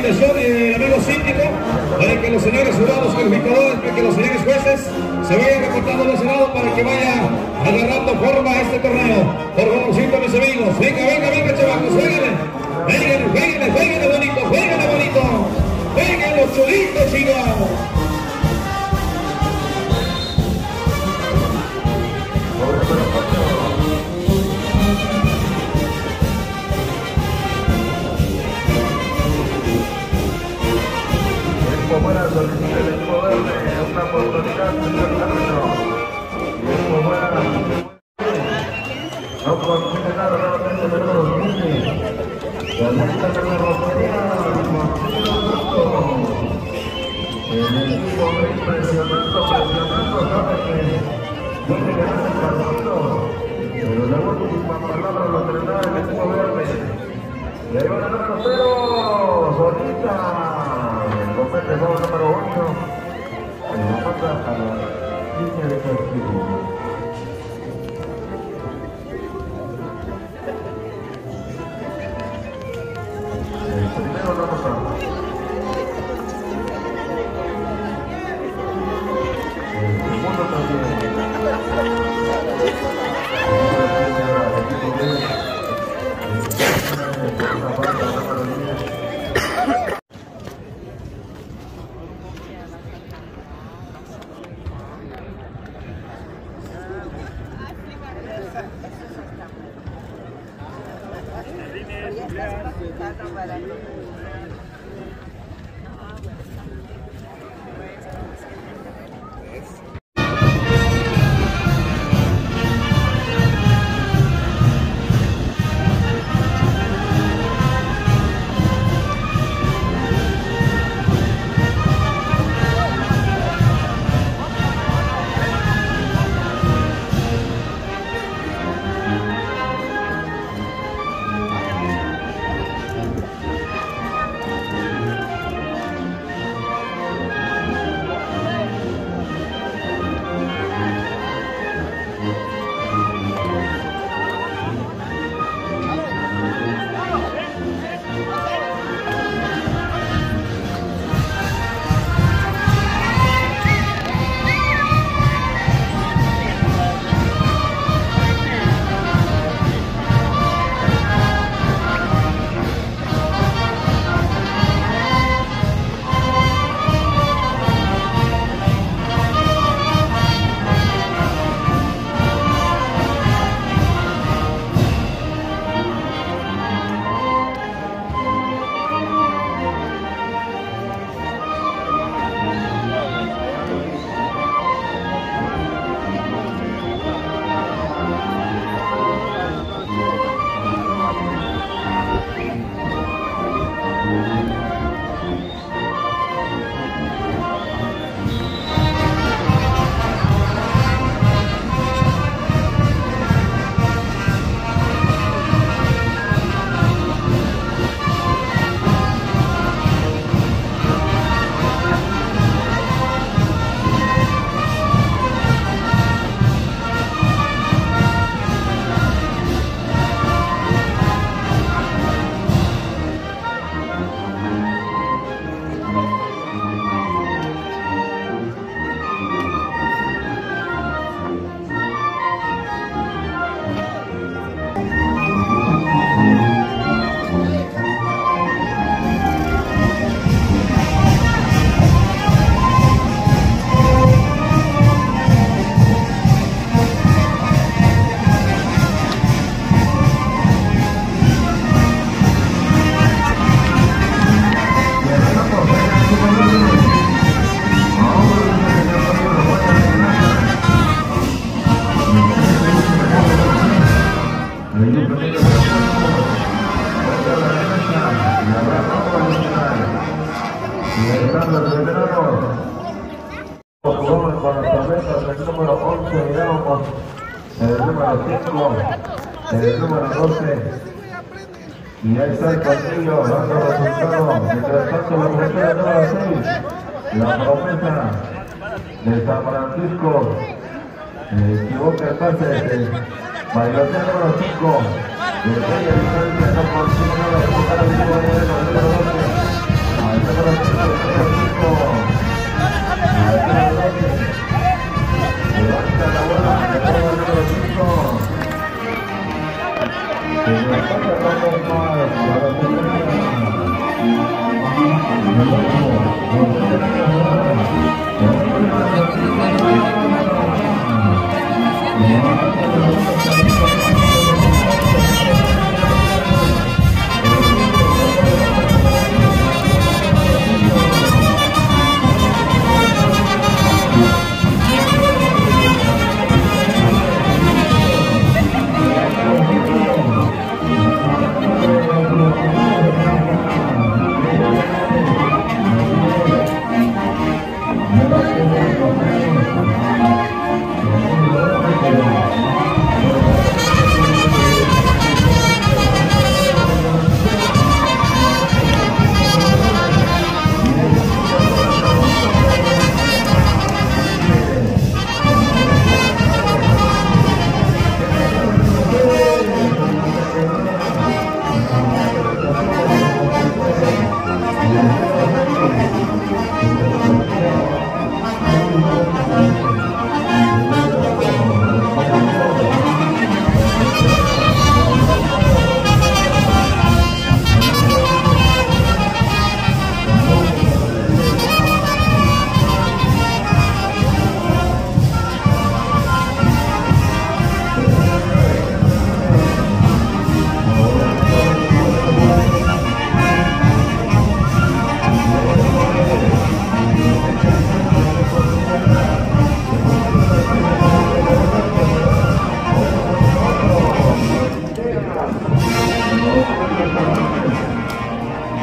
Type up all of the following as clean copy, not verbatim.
invitación, amigo síndico, para que los señores jurados calificadores, para que los señores jueces se vayan reportando a los lados para que vaya agarrando forma a este torneo. Por favorcito, mis amigos. Venga, chavacos, jueguenle bonito. Jueguen los chulitos, chicos. Buena solicitud del equipo verde, una oportunidad de ser árbitro. Y esto buena. No consigue nada nuevamente de los 15. La lista de la rotería, el equipo presionando, sabe que puede ganar el partido. Pero la última palabra lo tendrá el equipo verde. Le va a ganar a 0, solita. Compete el juego número 8, lo manda a la línea de castigo. El primero no nos habla. El segundo también. el número 5, el número 12, y ahí está el Castillo dando resultado. Mientras tanto, la mujer número 6, la promesa de San Francisco, equivoca el pase de Bailotea número 5, de Reyes Vicente, no consigue nada de buscar al equipo de número 12.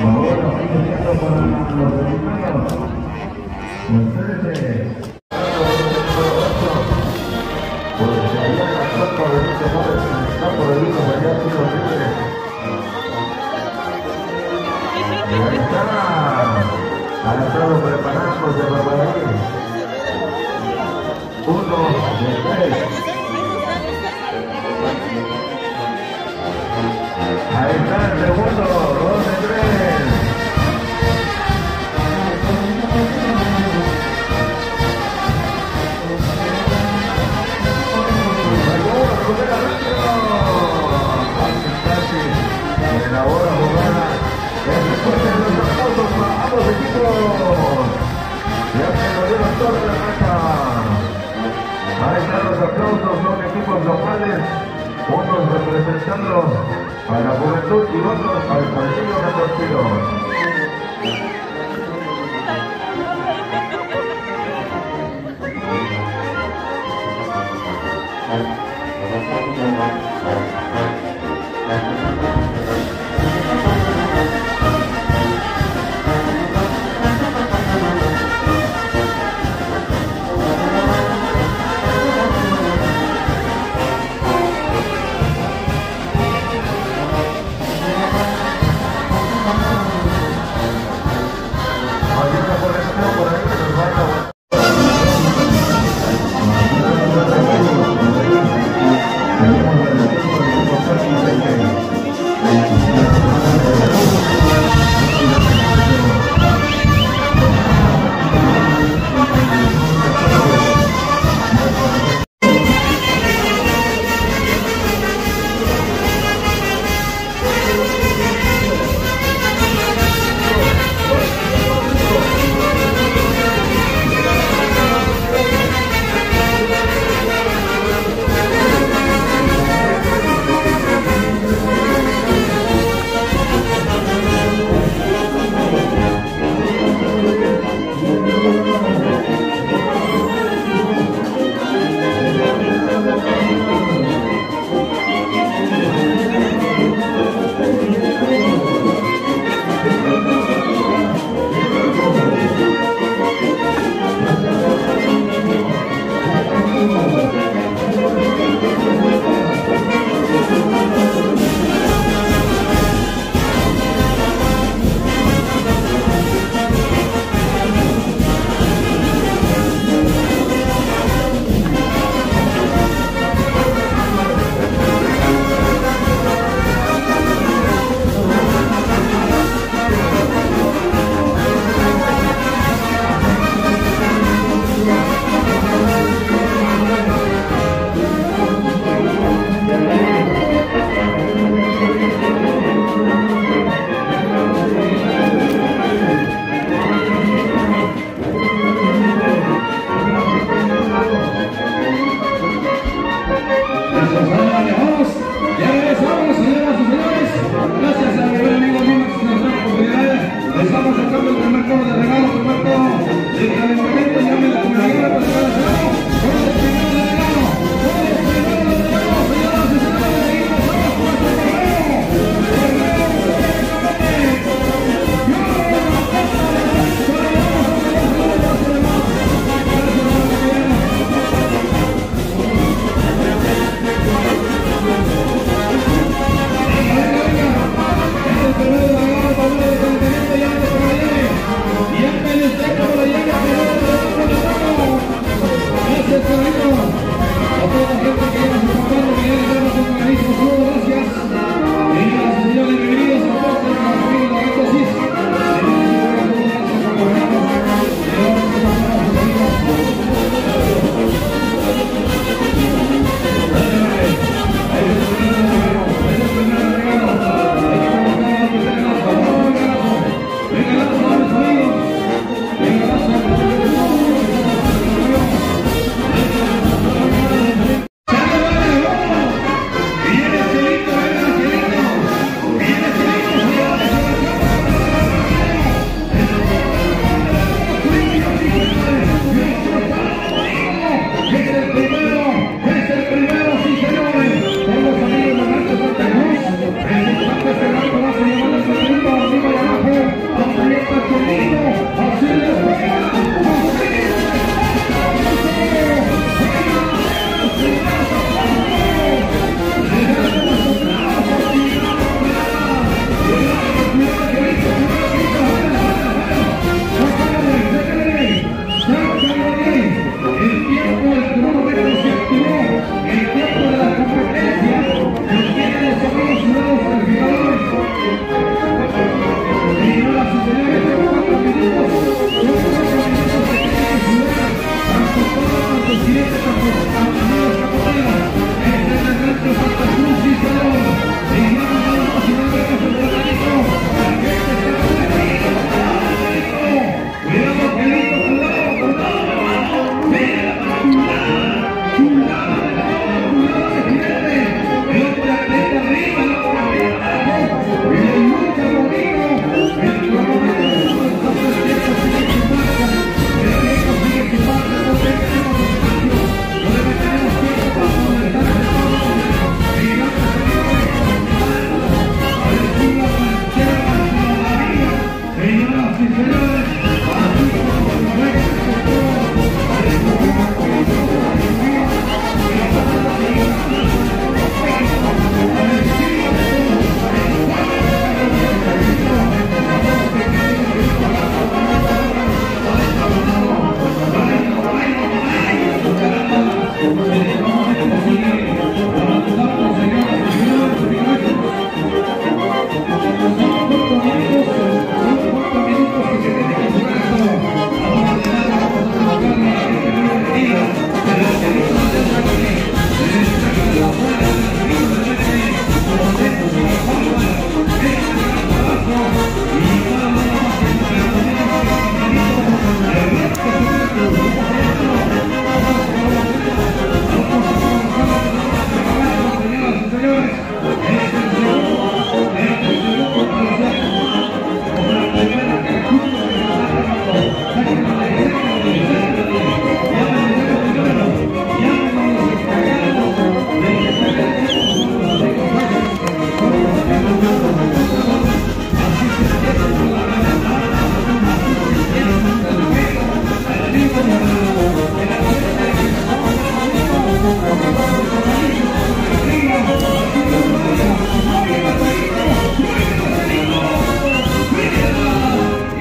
Ahora sigue siendo para los mexicanos. Ustedes pues allá en la Copa de Benito Juárez, en el campo de Luz, allá ha sido libre. Y ahí está, ha estado preparándose para ahí. 1 de 3. Ahí está el segundo, 2 de 3. Elabora jugada. Después de los aplausos para ambos equipos. Ya se lo dieron toda la cancha. Ahí están los aplausos, son equipos locales. Unos representando a la juventud y otros al partido deportivo.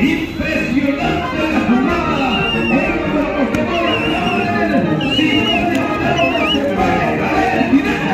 Impresionante la jugada. Hoy los corredores aplauden. Si no le aplauden, se puede caer el jinete.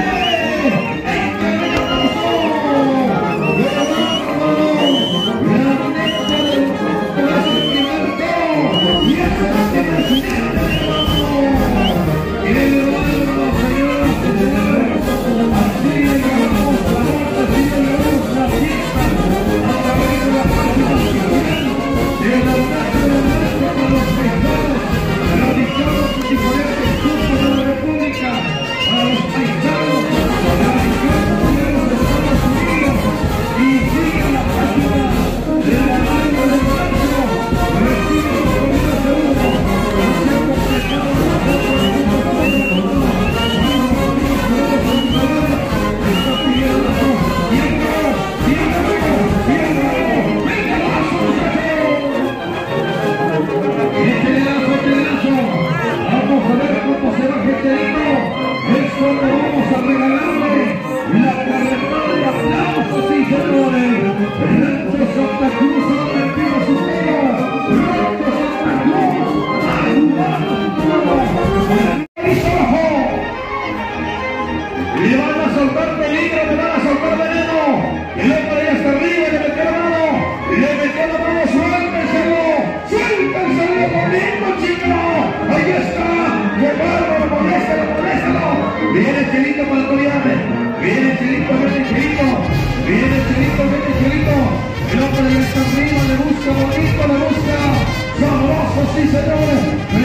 Viene Chelito para Coriane, viene Chelito, viene Chelito, viene Chelito, viene Chelito. El hombre ya está arriba, le busca bonito, le busca sabroso, sí señores.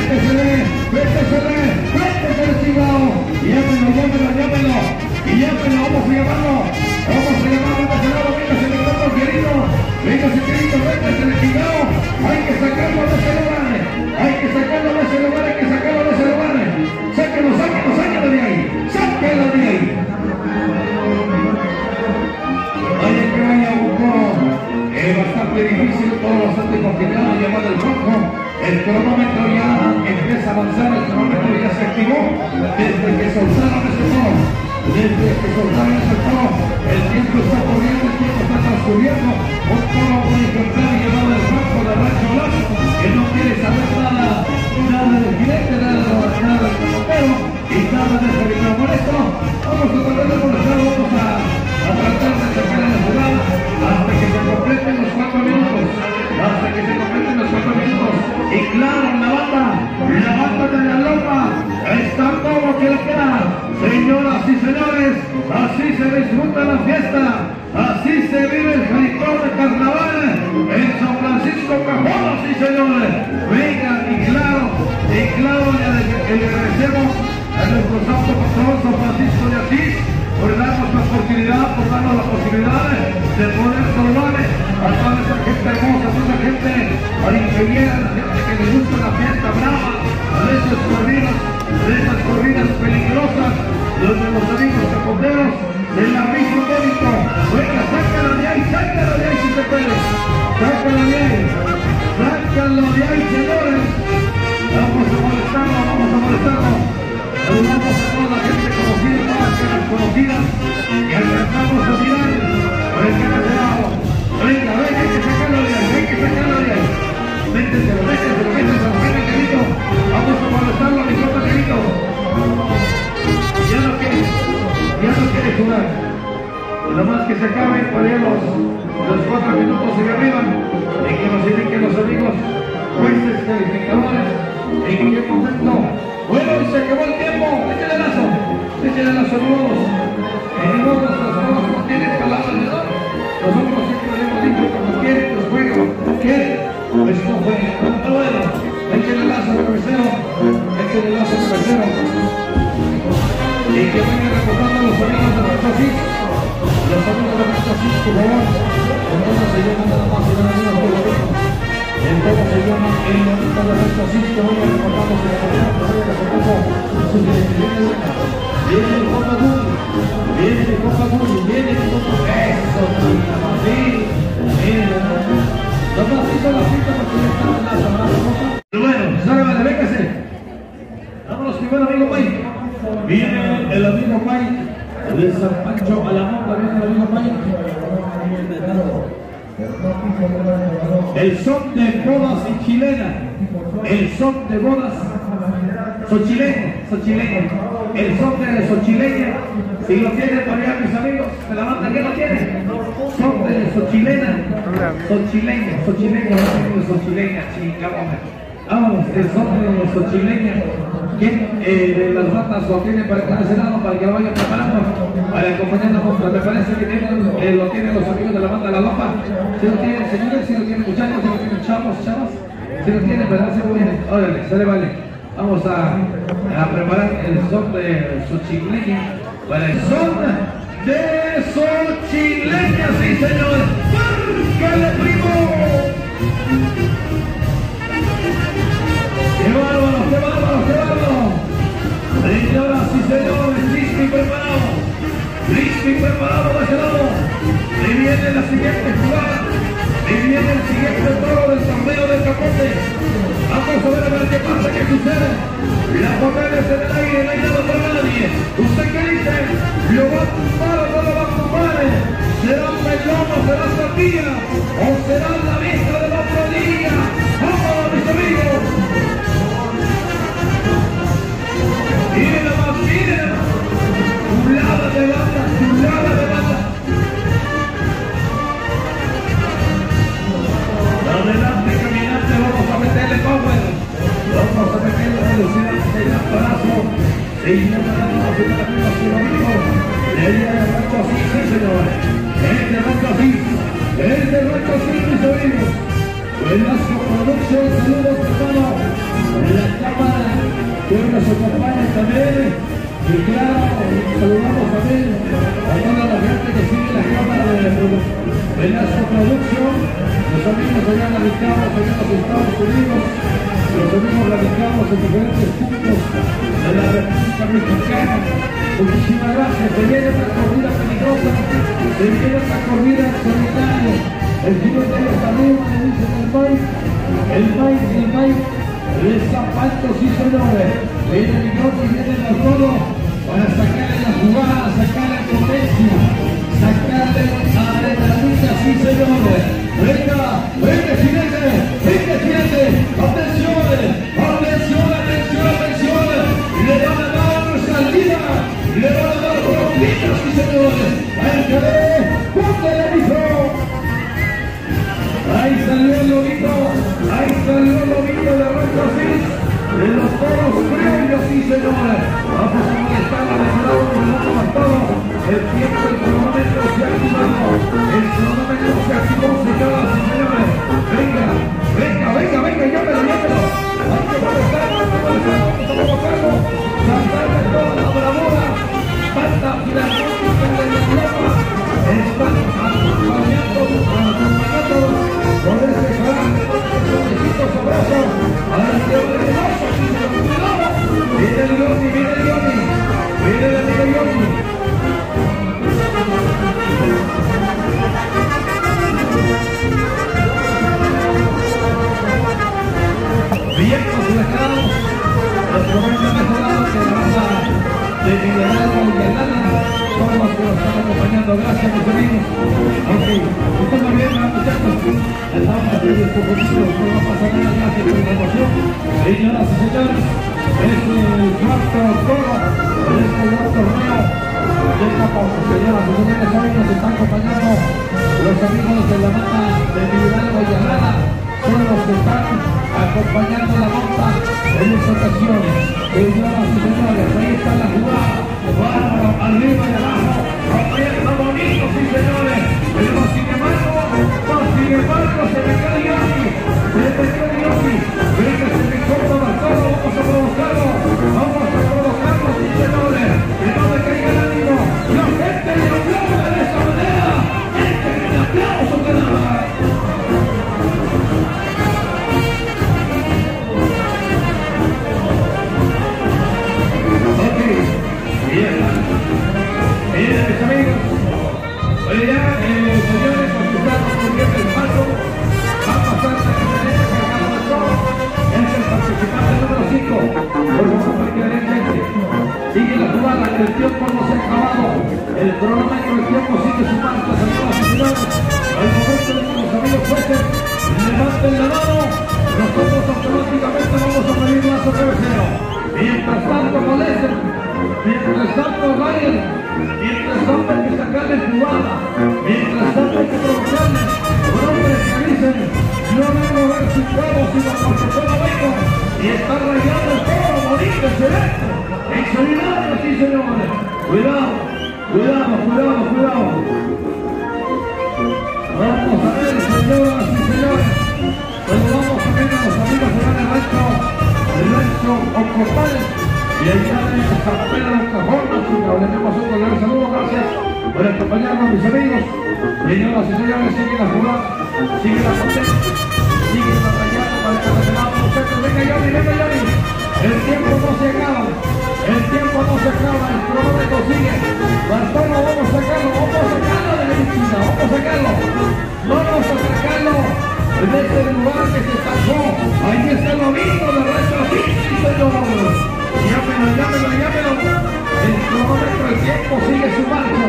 Vétesele, chingado. Llámenlo. Y llámenlo, vamos a llamarlo. Vamos a llamarlo, venga, se le toma el Chelito. Venga, Chelito, vétesele, chingado. Hay que sacarlo de ese lugar. Hay que sacarlo de ese lugar, hay que sacarlo de ese lugar. Sáquenlo de ahí. Sáquenlo de ahí. Vaya que vaya uno. Es bastante difícil, todo bastante complicado, llamado el rojo. El cronómetro ya empieza a avanzar, el cronómetro ya se activó. Desde que soltaron ese toro. El tiempo está corriendo, el tiempo está transcurriendo. Un toro muy ejemplar llamado el rojo de Rancho Blanco, que no quiere saber nada del jinete, nada del pelotero y nada de ese video molesto. Vamos a tratar de molestar, vamos a tratar de sacar a la jugada hasta que se completen los 4 minutos. Y claro, la banda de la loma está todo que le queda. Señoras y señores, así se disfruta la fiesta, así se vive el jaripeo de carnaval en San Francisco Cajón, sí señores. Venga, y claro, le agradecemos a nuestro santo patrón San Francisco de Asís por darnos la posibilidad de poder saludar a toda esa gente hermosa, a toda esa gente ingeniera, a la gente que le gusta la fiesta brava, de esas corridas peligrosas, donde los amigos capoteros de la misma mérito. Venga, sácalo de ahí si se puede. Sácalo de ahí, señores. Vamos a molestarlo. Saludamos a toda la gente conocida, todas las caras conocidas, y alcanzamos a mirar por el canal. Venga, hay que sacarlo de ahí, Méteselo, Chelito. Vamos a molestarlo, mi compa Chelito. Ya no quiere jugar. Y lo más que se acaben para ir los 4 minutos hacia arriba, y que nos indiquen los amigos jueces calificadores en qué momento. Bueno, se acabó el tiempo. Échale lazo nuevos. Los juegos no tienen palabras de honor. Nosotros siempre le hemos dicho cuando quieren los juegos, pues no jueguen. Bueno, échale lazo cabecero. Y que vayan recordando a los amigos de Rancho Asís. Los amigos de Rancho Asís, por favor. Entonces se llaman nada más y nada menos por lo mismo. Entonces se llaman el momento de Rancho Asís, que vayan recordando su recordando su dirección. Viene el Copa Gulli, viene el Copa. Eso, sí, nomás hizo la cita porque ya está en la semana. Bueno, sálvame, véngase. Vámonos primero, amigo Mike. Viene el amigo Mike de San Pancho a la Monta, viene el amigo Mike. El son de bodas y chilena. El son de bodas sochileña. El son de sochileña. Si lo tienen por allá, mis amigos, de la banda, ¿quién lo tiene? Son de sochileña, chingada. Vámonos, el son de sochileña. ¿Quién de las bandas lo tiene para cada lado para que lo vayan preparando? Para acompañarnos, me parece que lo tienen los amigos de la banda La Lopa. Si lo tienen, señores, si lo tienen muchachos, si lo tienen chavos, si lo tienen, ¿verdad? Si lo tienen, órale, se le vale. Vamos a preparar el son de sochileña. Para el son de sochileña, sí señores. ¡Márcale, primo! ¡Qué bárbaro, qué bárbaro, qué bárbaro! Señoras y señores, listo y preparado. Listo y preparado de ese lado. Ahí viene la siguiente jugada. Ahí viene el siguiente toro del torneo del Capote. Vamos a ver qué pasa, qué sucede. La botella es en el aire, no hay nada para nadie. ¿Usted qué dice? ¿Lo va a tumbar o no lo va a tumbar? ¿Será un melón o será sandía? ¿O será la vista del otro día? ¡Vamos, mis amigos! ¡Miren más, miren! ¡Chulada de banda, chulada de banda! Adelante, caminante, vamos a meterle power. Vamos a meterle velocidad en el abrazo. Y no me da más de la misma su amigo. El día de rancho así, sí señores. El de rancho así, mis amigos. Velasco Producción, saludos hermano. La cámara que hoy nos acompaña también. Y claro, saludamos también a toda la gente que sigue la cámara de Velasco Producción. Los amigos allá radicados allá en los Estados Unidos, los amigos radicados en diferentes puntos de la República Mexicana. Muchísimas gracias. Se viene una corrida peligrosa, se viene una corrida en solitario. El giro de ellos arriba, le dicen el Mike, el zapato, sí señores. Viene el bigote y viene los toros para sacarle la jugada, sacarle potencia, sacarle adrenalina, sí señores. Venga, jinete, atención, le van a dar salida, le van a dar rompitas, sí señores. ¡Ponte el hijo! Ahí salió el lobito de Rancho Asís, de los toros criollos, sí señores. Vamos a molestar a los lados con el otro bastado. El tiempo, el cronómetro se ha activado. El cronómetro se activó, señoras y señores. Venga, llámelo. Hay que molestarlo, vamos a provocarlo. Saltarle toda la bravura. Banda filarmónica de la Lopa. Están acompañando por ese gran necesito sabroso. Ahora se va de oso, si se lo cuidado. Viene el Yoni. Viene el amigo Yoni. Vientos huracanos, los momentos mejorados que la banda de Liderazgo y Galana son los que nos están acompañando. Gracias, mis amigos. Ok, estamos bien, muchachos. Estamos haciendo estos poquitos, no va a pasar nada. Gracias por la información. Señoras y señores, es el cuarto toro de este gran torneo. Señoras y señores, hoy nos están acompañando los amigos de la banda de Liderazgo y Galana. Son los que están acompañando la monta en esta ocasión. Señoras y señores, ahí está la jugada. Bárbaro, arriba y abajo, rompiendo bonito, sí señores. Pero sin embargo, se me cae Yoni. Venga, se me corta bastante, vamos a provocarlo, sí señores. Que no me caiga el ánimo. La gente le aplaude de esa manera. Este es el aplauso que da. Ok. levanten la mano, nosotros automáticamente vamos a pedir lazo cabecero. Mientras tanto molesten, mientras tanto vayan, mientras tanto hay que sacarles jugada, mientras tanto hay que provocarles, por hombres que dicen, no vengo a ver sus huevos, sino porque solo vengo y está rayando el toro, bonito, excelente, extraordinario, sí señores. Cuidado, cuidado, cuidado, cuidado. Vamos a ver, señoras y señores, saludamos también a los amigos de el rancho Ocopal, y allá en San Pedro de Cajón, le damos un cordial saludo, gracias por acompañarnos, mis amigos. Señoras y señores, siguen la jugada, siguen la potencia, siguen la rayada para el cancelado, muchachos, venga Johnny, venga Johnny, el tiempo no se acaba, el tiempo no se acaba, el cronómetro sigue, Bartolo, vamos a sacarlo de la esquina, vamos a sacarlo en este lugar que se estancó, ahí está el domingo de resto, sí señor, llámelo, el cronómetro, el tiempo sigue su marcha,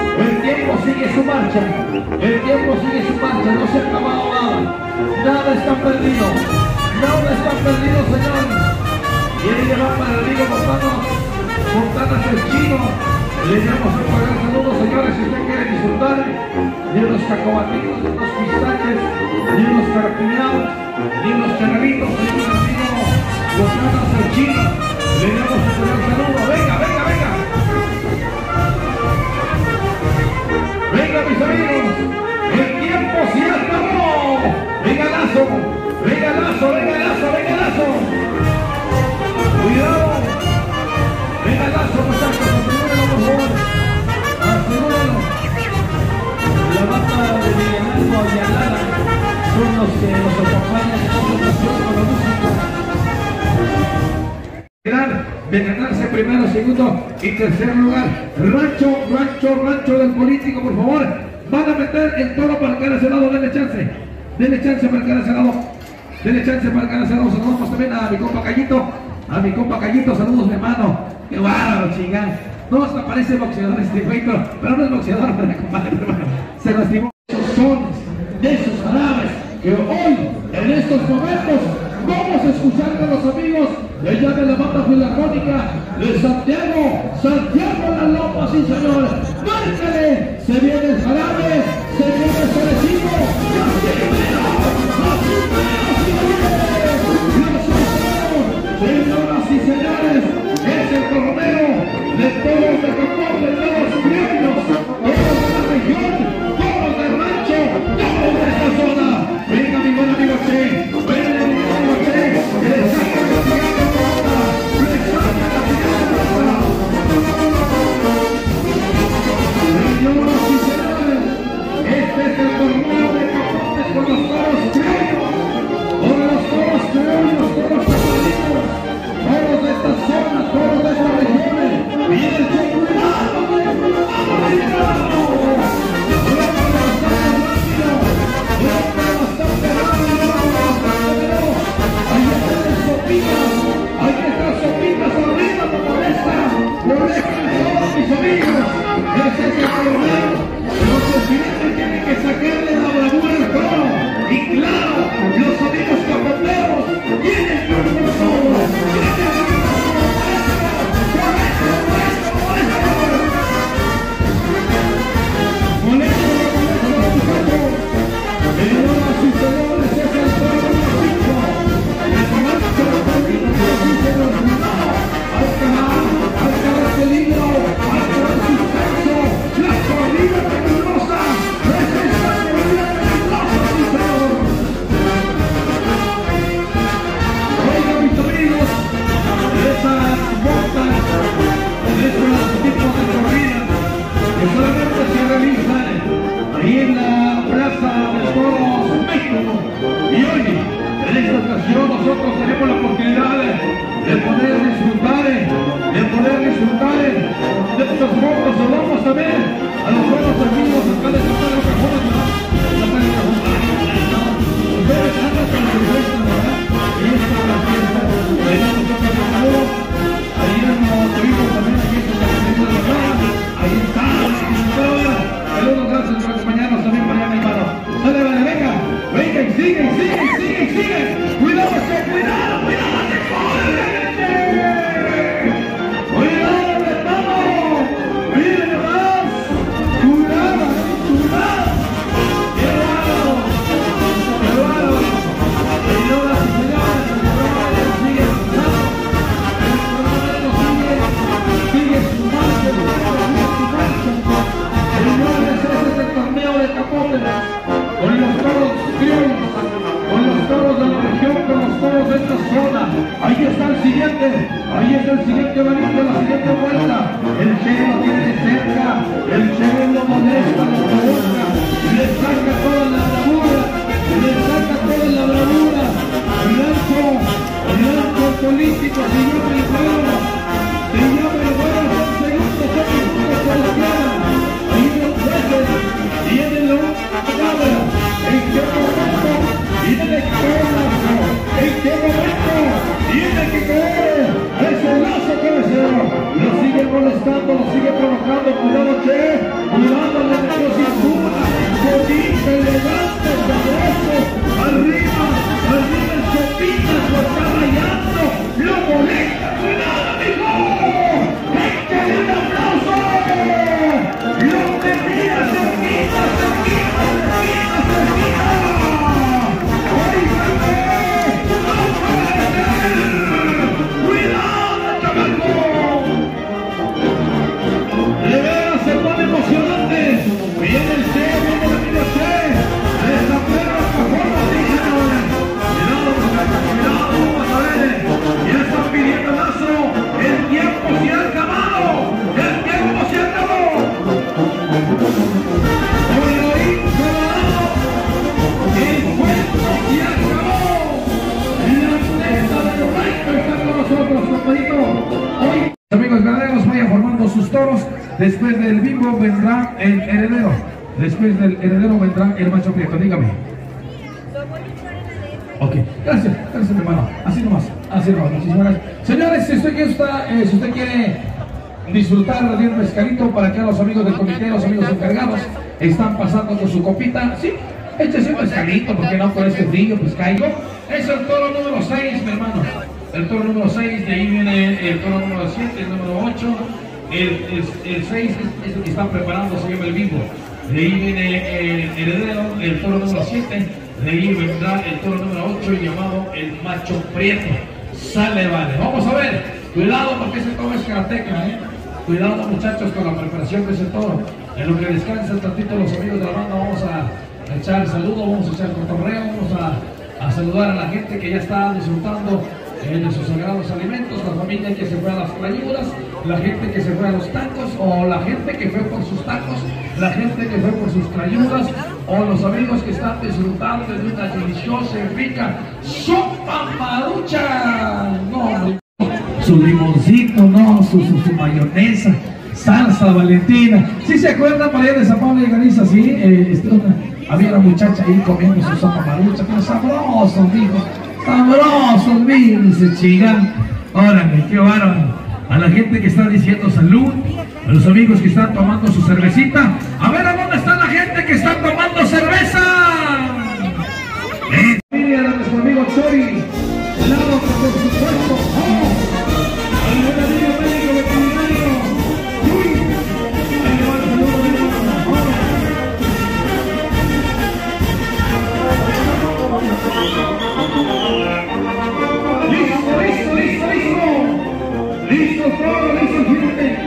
no se ha acabado nada está perdido, señores. Quiere llevar para el río Montanas el Chino. Le damos un cordial saludo, señores, si usted quiere disfrutar de unos cacobatitos, de unos pistaches, de unos carpiñados, de unos charritos, de un amigo Montanas el Chino. Le damos un cordial saludo. Venga, mis amigos, el tiempo se acabó. Venga Lazo. Cuidado. Venga Lazo, muchachos, asegúrenlo por favor. Asegúrenlo. La banda de Villanueva y Alala son los que nos acompañan en esta ocasión con la música. De ganarse primero, segundo y tercer lugar. Rancho del político, por favor. Van a meter el toro para el cara ese lado, denle chance para el cara ese lado. Saludamos también a mi compa Callito, saludos mi hermano. Qué bárbaro, chingán. No, hasta parece boxeador este güey, pero no es boxeador, compadre, pero bueno, se lastimó. Esos sones, de esos jarabes, que hoy, en estos momentos, vamos a escuchar a los amigos de allá de la banda filarmónica de Santiago La Loma, sí señor. Márcale, se viene el jarabe, se viene el cerecito, señoras y señores, es el coronero de todos de Capón, de todos los criollos, todos de la región, todos del rancho, todos de esta zona. Venga mi buen amigo Che, que le saca la siguiente ronda, señoras y señores, este es el torneo de Capotes con los toros criollos, toros capalitos, toros de esta zona, toros de esta región. Viene el Che, cuidado, hay que estar sopitas arriba como esta, por eso mis amigos, ese es el torneo, los presidentes tienen que sacarle la bravura al toro, y claro, los amigos capoteros tienen que hacer todo, peligro, al suspenso, la corrida peligrosa, es esta sigue. Cuidado, cuidado, te corre. Cuidado, estamos. Miren más. Cuidado. Qué bárbaro. Señoras y señores, el programa sigue avanzando. Sigue su marcha. Señores, ese es el torneo de Capote. Con los toros criollos, con los toros de la región, con los toros de esta zona. Ahí está el siguiente valiente, la siguiente vuelta. El Che lo tiene cerca, el Che lo molesta, lo provoca, le saca toda la bravura, el lanzo político, señor el pueblo, son segundos, por la tierra. Ahí los jueces tienen la palabra. ¿En qué momento tiene que caer? ¿En qué momento tiene que caer? Ese lazo cabecero lo sigue molestando, lo sigue provocando. Cuidado, Che, cuidado, le metió cintura, bonita, elegante, sabroso, arriba el Sopita, lo está rayando, lo molesta, cuidado, amigo. ¡Échale un aplauso! ¡Lo tenía cerquita! Amigos ganaderos, vayan formando sus toros. Después del bimbo vendrá el heredero. Después del heredero vendrá el macho prieto. Dígame. Ok, gracias mi hermano. Así nomás, muchísimas gracias. Señores, si usted quiere disfrutar de un pescadito, para que los amigos del comité, los amigos encargados, están pasando con su copita, sí, échese un pescadito, porque no con este frío, pescadito. Es el toro número 6, mi hermano. El toro número 6, de ahí viene el toro número 7, el número 8, el 6 es el que están preparando, se llama el bimbo. De ahí viene el heredero, el toro número 7, de ahí vendrá el toro número 8 llamado el macho prieto. Sale, vale. Vamos a ver, cuidado porque ese toro es karateca, Cuidado, muchachos, con la preparación de ese toro. En lo que descansa un tantito los amigos de la banda, vamos a echar saludos, vamos a echar cotorreo, vamos a saludar a la gente que ya está disfrutando de sus sagrados alimentos, la familia que se fue a las playuras, la gente que se fue a los tacos, o la gente que fue por sus tacos, la gente que fue por sus trayudas, o los amigos que están disfrutando de una deliciosa y rica sopa marucha. No, su limoncito, no, su mayonesa, salsa valentina. ¿Sí se acuerdan para allá de San Pablo y Ganiza? Sí, había una muchacha ahí comiendo su sopa marucha, pero sabroso, mijo. Sabroso, mijo, dice Chigán. Órale, qué bárbaro. A la gente que está diciendo salud, a los amigos que están tomando su cervecita. A ver, ¿a dónde está la gente que está tomando cerveza? Mira a nuestro amigo Chori, lado por supuesto. Al buen amigo médico veterinario, Chuy. Ahí le va el saludo, mi hermano. Listo todo, listo gente.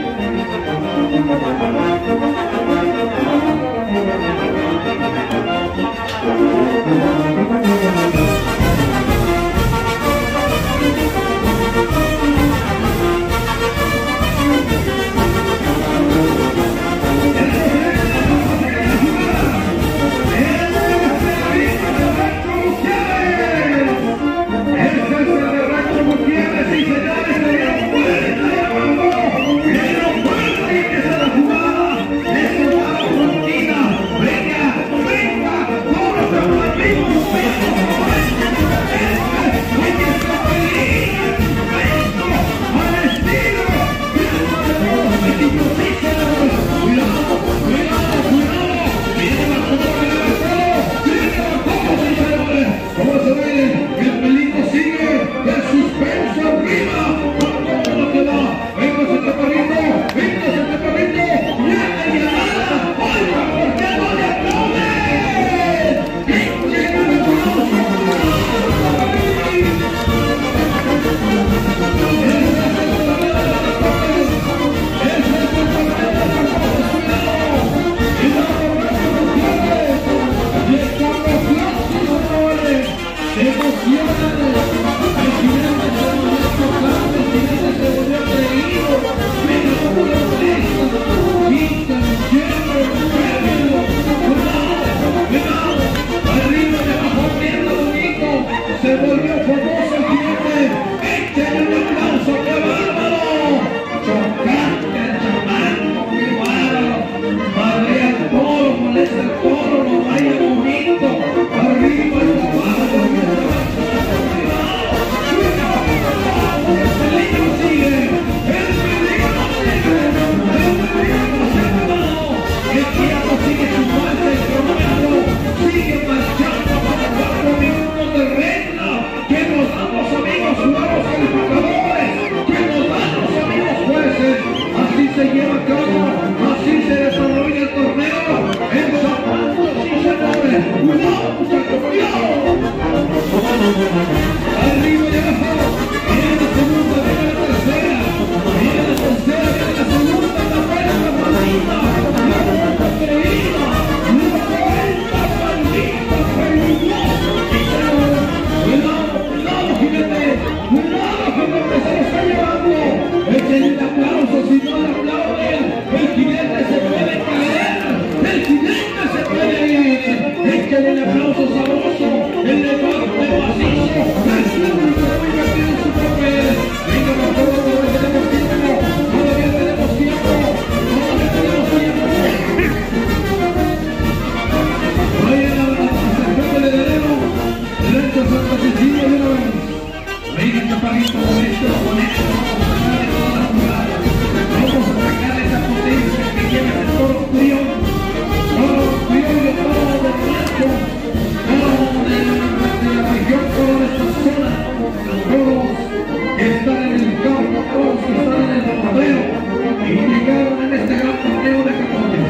Arriba y abajo. Viene la segunda, viene la tercera. Viene la tercera, viene la segunda, la buena, la maldita. La vuelta creída. La vuelta maldita, peligrosa. Cuidado, cuidado, jinete. Cuidado, jinete, se lo está llevando. Echen el aplauso, si no le aplauden. El jinete se puede caer. El jinete se puede ir. Echen el aplauso sabroso. El levante macizo. El público muy metido en su papel. Venga, por favor, todavía tenemos tiempo. Todavía tenemos tiempo. Todavía tenemos tiempo. Vayan a la sección del heredero. Derecho a Santa Cecilia de una vez. Venga, chaparrito, derecho, con esto. Vamos a sacar esa potencia que lleva el toro criollo. Toro criollo, toro de blanco. Toro de la región, toro de esta zona. Toros que están en el campo, toros que están en el torneo. Y llegaron en este gran torneo de capones.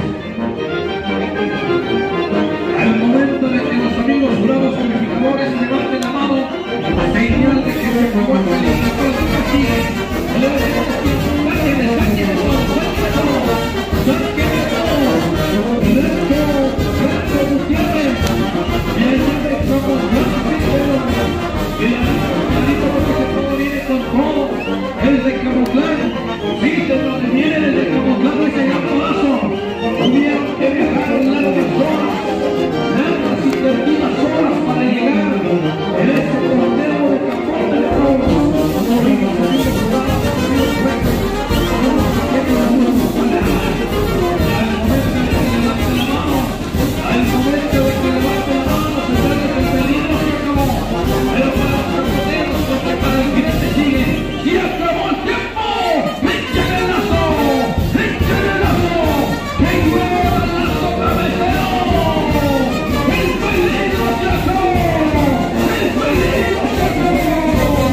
Al momento de que los amigos jurados calificadores levanten la mano, señal de que se acabó el calificador de Castigue. El de camuflaje, sí, se nos viene el de camuflaje ese gatonazo. Tuvieron que viajar largas y perdidas horas para llegar en ese torneo de capote de toros. Al momento de que levante la mano, se sabe que el peligro se acabó. Pero para los capoteros, porque para el jinete sigue. ¡Y acabó el tiempo! ¡Échale el lazo! ¡Échale el lazo! ¡Que mueva el lazo cabecero! ¡El peligro se acabó! ¡El peligro se acabó!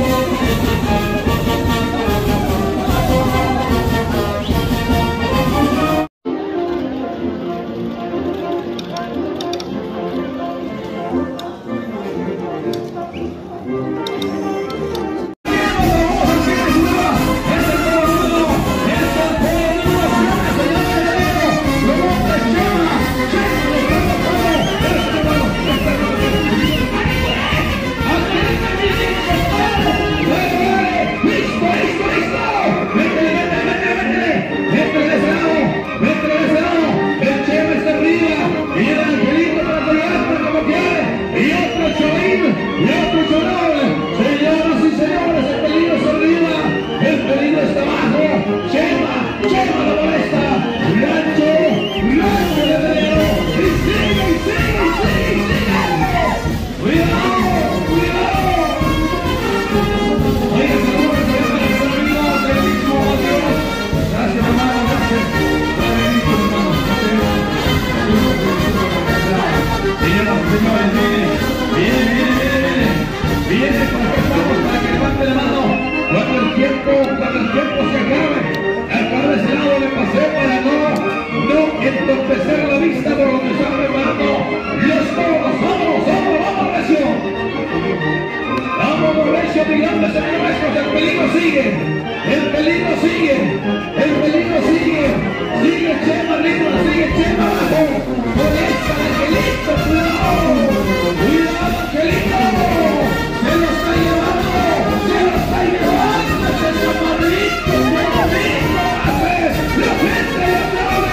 Entorpecer la vista por donde está preparando los toros. ¡Vamos, recio! ¡Vamos, recio, mi grande señor nuestros! El peligro sigue, el peligro sigue, el peligro sigue. Sigue Chema arriba, sigue Chema abajo. Por esta, Angelito, cuidado. Cuidado, Angelito. Se lo está llevando, se lo está llevando ese chaparrito. ¡Chaparrito! ¡Haces la gente y aplaude!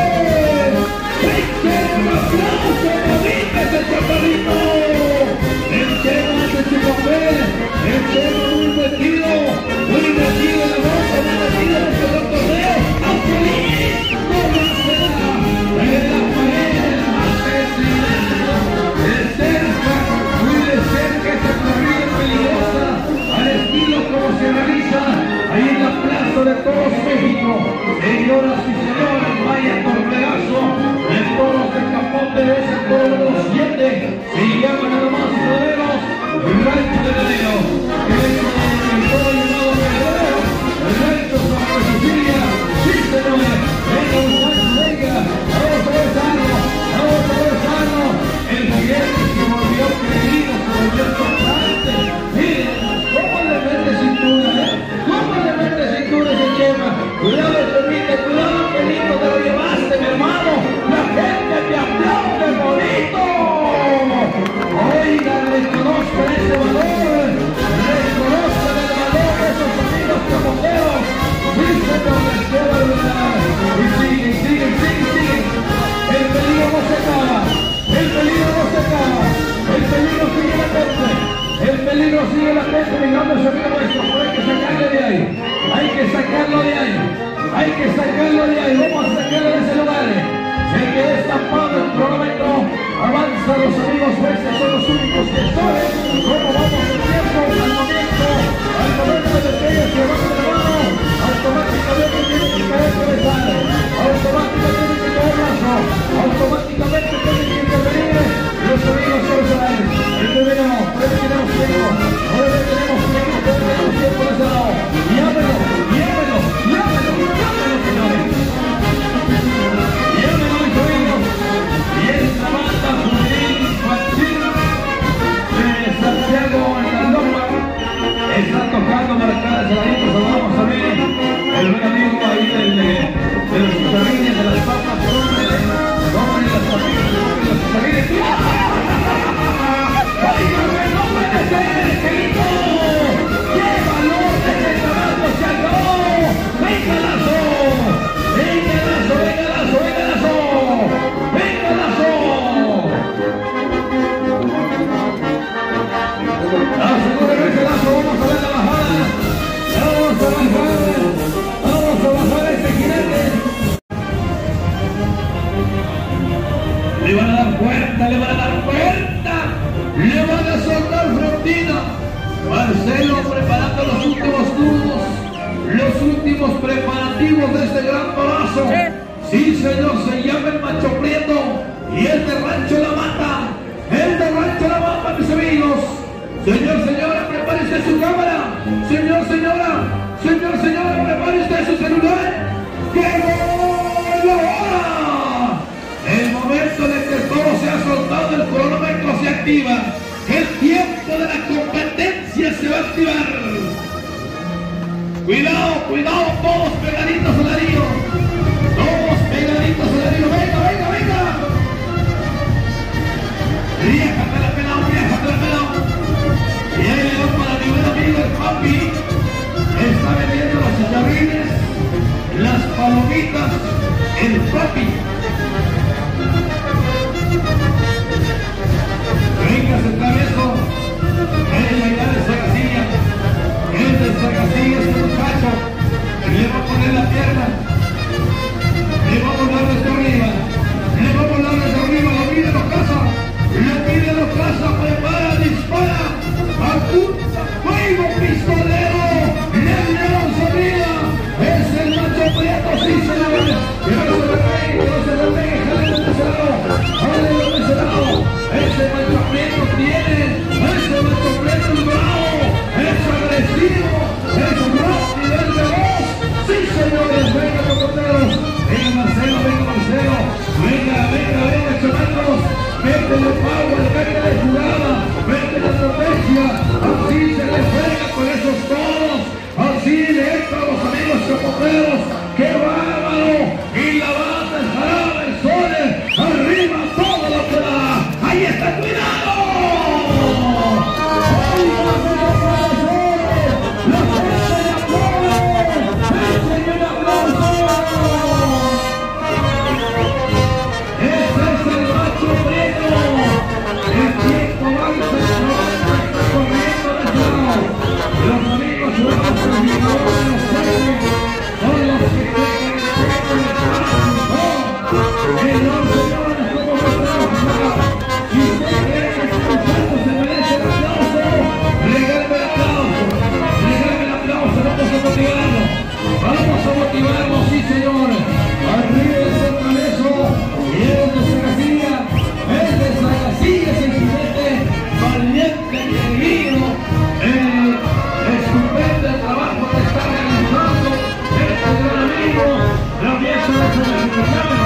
¡Ese chaparrito! El Chema hace su papel, el Chema muy metido en la bolsa, muy metido en este torneo. ¡Angelito! ¡No lo hace! ¡En la pared! peligro sigue latente, mi grande amigo nuestro, pero hay que sacarlo de ahí. Hay que sacarlo de ahí. Hay que sacarlo de ahí. Vamos a sacarlo de ese lugar. Se quedó estampado el cronómetro. Avanza los amigos jueces, son los únicos que saben cómo vamos el tiempo al momento de que ellos se van de la mano. Automáticamente tienen que caer cabezal. Automáticamente tienen que caer brazo. Automáticamente tienen que intervenir los amigos profesionales. Intervenimos, por eso tenemos tiempo. Por eso tenemos tiempo, por eso tenemos tiempo de ese lado. Llámelo, llámelo, llámelo, llámelo, señores. Llámelo, mis amigos. Y esta banda juvenil infantil de Santiago en la Loma está tocando marcadas saladitas. Saludamos también el buen amigo ahí de los chicharrines, de las papas, sobre las familias, los chicharrines. ¡Oígame, no puede ser, querido! ¡Qué valor de este trabajo se acabó! ¡Venga Lazo! ¡Venga Lazo, venga Lazo, venga Lazo! ¡Venga Lazo! Asegúreme ese Lazo, vamos a ver la bajada. Vamos a bajar ese jinete. Le van a dar puerta, le van a dar puerta. Le van a soltar frontina. Marcelo preparando los últimos nudos, los últimos preparativos de este gran paso. Sí, señor, se llama el Macho Prieto y el de Rancho La Mata. El de Rancho La Mata, mis amigos. Señor, señora, prepárese su cámara. Señor, señora, prepárese su celular. ¡Qué gol ahora! El momento en que todo se ha soltado, el cronómetro se activa. El tiempo de la competencia se va a activar. Cuidado, cuidado, todos pegaditos al ladrillo. Todos pegaditos al ladrillo. Venga, venga, venga. Viéjate la pelado, viéjate la pelado. Y ahí le va para mi buen amigo el papi. Está vendiendo los chicharrines, las palomitas, el papi. Venga, se atravesó. El bailar de Sagacilla. El de Sagacilla, este muchacho. Le va a poner la pierna. Le va a volar desde arriba. Le va a volar desde arriba. Lo pide los casa. Lo pide los casa. Prepara, dispara. Apunta, fuego, pistolero. Le dieron salida. Es el Macho Prieto, sí, señores. Que no se le pegue, que no se le pegue. Jálelo de ese lado. Jálelo de ese lado. Ese Macho Prieto tiene. Ese Macho Prieto es bravo. Es agresivo. Es rápido, es veloz. Sí, señores. Venga, cocoteros. Venga, Marcelo, venga, Marcelo. Venga, venga, venga, chamacos. Métele power, métele jugada. Métele estrategia. Así se le juega con esos toros. Así le entra a los amigos cocoteros. ¡Qué bárbaro! Y la banda estará el sol. Arriba todo lo que da. ¡Ahí está! ¡Cuidado! ¡Ahí va a ser! ¡La gente de aplausos! ¡Échenle un aplauso! ¡Ese es el Macho Prieto! El tiempo avanza, está corriendo de ese lado. Los amigos jugados por el jugador de los jueces son los que juegan el tiempo de el no, señores, como nuestra. Si usted cree que este muchacho se merece el aplauso, regálame el aplauso. Regálame el aplauso, vamos a motivarlo. Vamos a motivarlo, sí, señor. Arriba de San Cabezo, y el de Sagacilla. El de Sagacilla es el jinete valiente y erguido. Estupendo el trabajo que está realizando este gran amigo. La pieza de Sagacilla.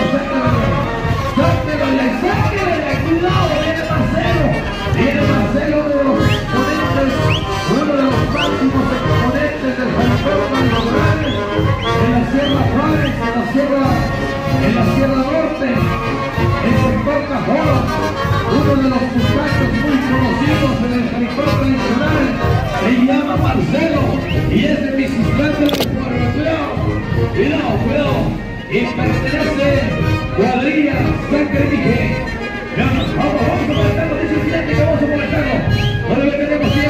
Cuidado, viene Marcelo. Viene Marcelo, uno de los exponentes, uno de los máximos exponentes del Jalpero Nacional en la Sierra Juárez, en la Sierra Norte, el sector Cajón, uno de los muchachos muy conocidos en el Jalpero Nacional, se llama Marcelo y es de Mixistlán de la Cuadrilla. Cuidado, cuidado, y pertenece cuadrilla Sangre Dije. Vamos a molestarlo, dice el cliente que vamos a molestarlo. No le tenemos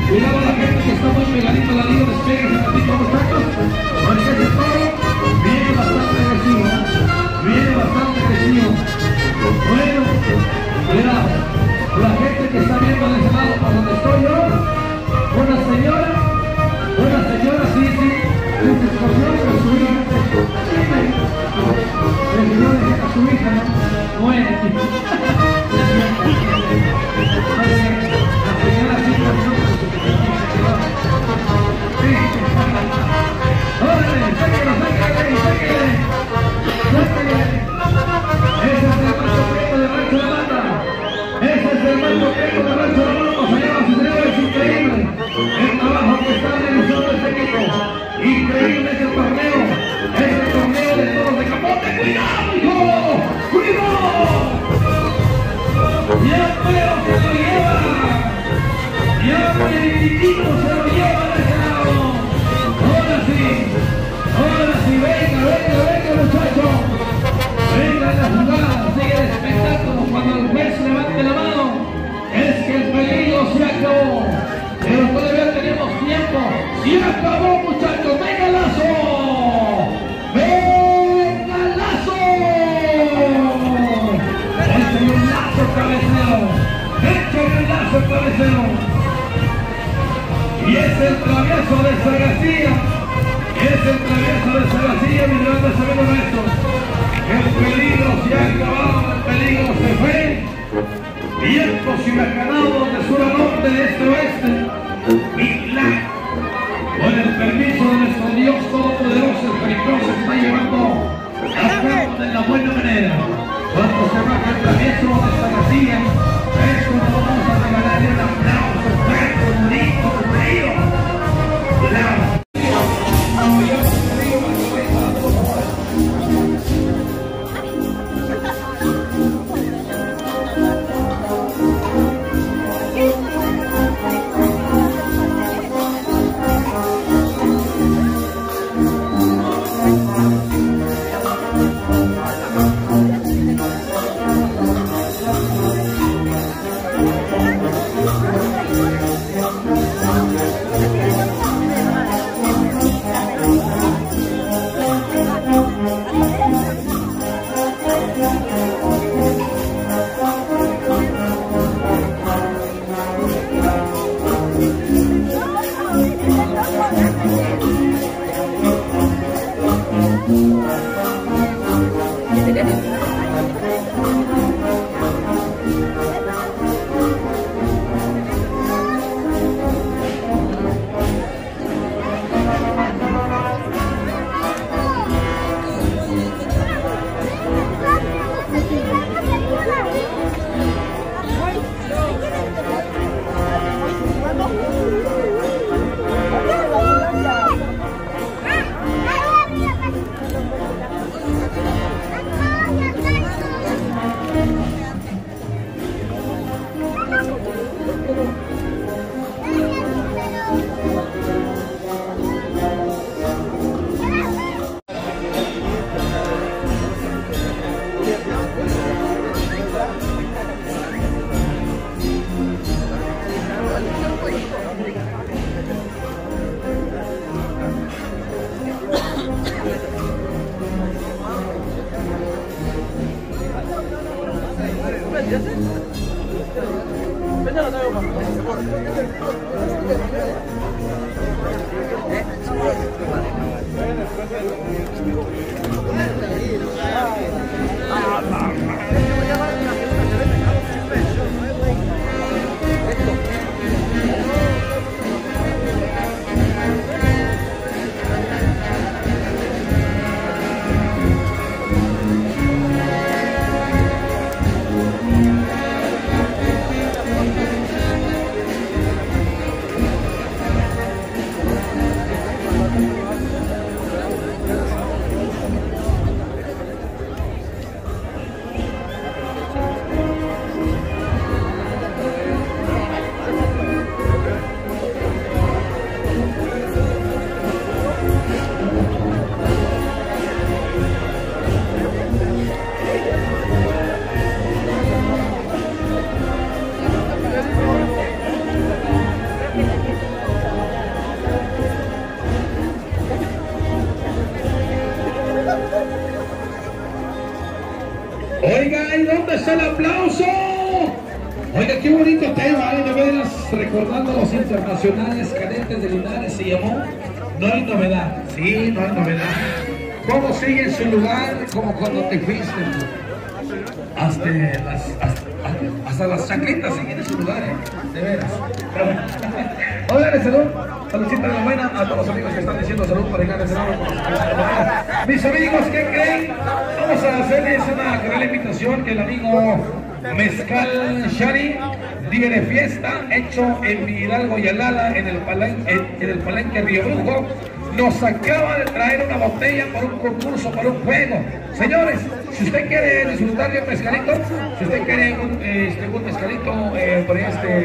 Cuidado a la gente que está muy pegadita a la liga, despegues un ratito, muchachos, porque ese toro viene bastante agresivo, viene bastante agresivo. Bueno, cuidado, la gente que está viendo de ese lado por donde estoy yo, una señora, sí, se escogió con su hija, prefirió dejar a su hija, ¿no? Bueno, la señora sí cambió con su ¡órale! ¡Sáquele! Ese es el Mancho Prieto de Rancho La Mata. Ese es el Mancho Prieto de Rancho La Mata, señoras y señores, increíble el trabajo que está realizando este equipo. Increíble ese torneo, de toros de capote. ¡Cuidado, hijo! ¡Cuidado! ¡Ya pero se lo lleva! ¡Ya Merititito se lo lleva de ese lado! Ahora sí, venga muchachos. Venga la jugada, sigue el espectáculo. Cuando el juez levante la mano, es que el peligro se acabó. Pero todavía tenemos tiempo. ¡Se acabó, muchachos! ¡Venga Lazo! ¡Venga Lazo! ¡Échale un lazo cabecero! ¡Échale un lazo cabecero! Y es el travieso de Sagacía. Mi grande amigo nuestro. El peligro se ha acabado, el peligro se fue. Vientos huracanados de sur a norte, de este a oeste. Y con el permiso de nuestro Dios Todopoderoso, el pericón se está llevando a cabo de la buena manera. Cuando se baja el travieso de Sagacía, esto nos vamos a regalar un aplauso fuerte, bonito, frío. ¿Y dónde está el aplauso? Oiga, qué bonito tema, de veras, recordando los internacionales cadentes de Linares, se llamó No hay novedad. Sí, no hay novedad. ¿Cómo sigue en su lugar? Como cuando te fuiste. Hasta las chanclitas siguen en su lugar, de veras. Hola, salud. Saludcita de la buena a todos los amigos que están diciendo salud para llegar a ese lado. Mis amigos, ¿qué creen? Vamos a hacerles una gran invitación que el amigo Mezcal Shari, día de fiesta, hecho en Hidalgo y Alala, en el Palenque Río Brujo, nos acaba de traer una botella para un concurso, para un juego. Señores, si usted quiere disfrutar de un mezcalito, si usted quiere un mezcalito por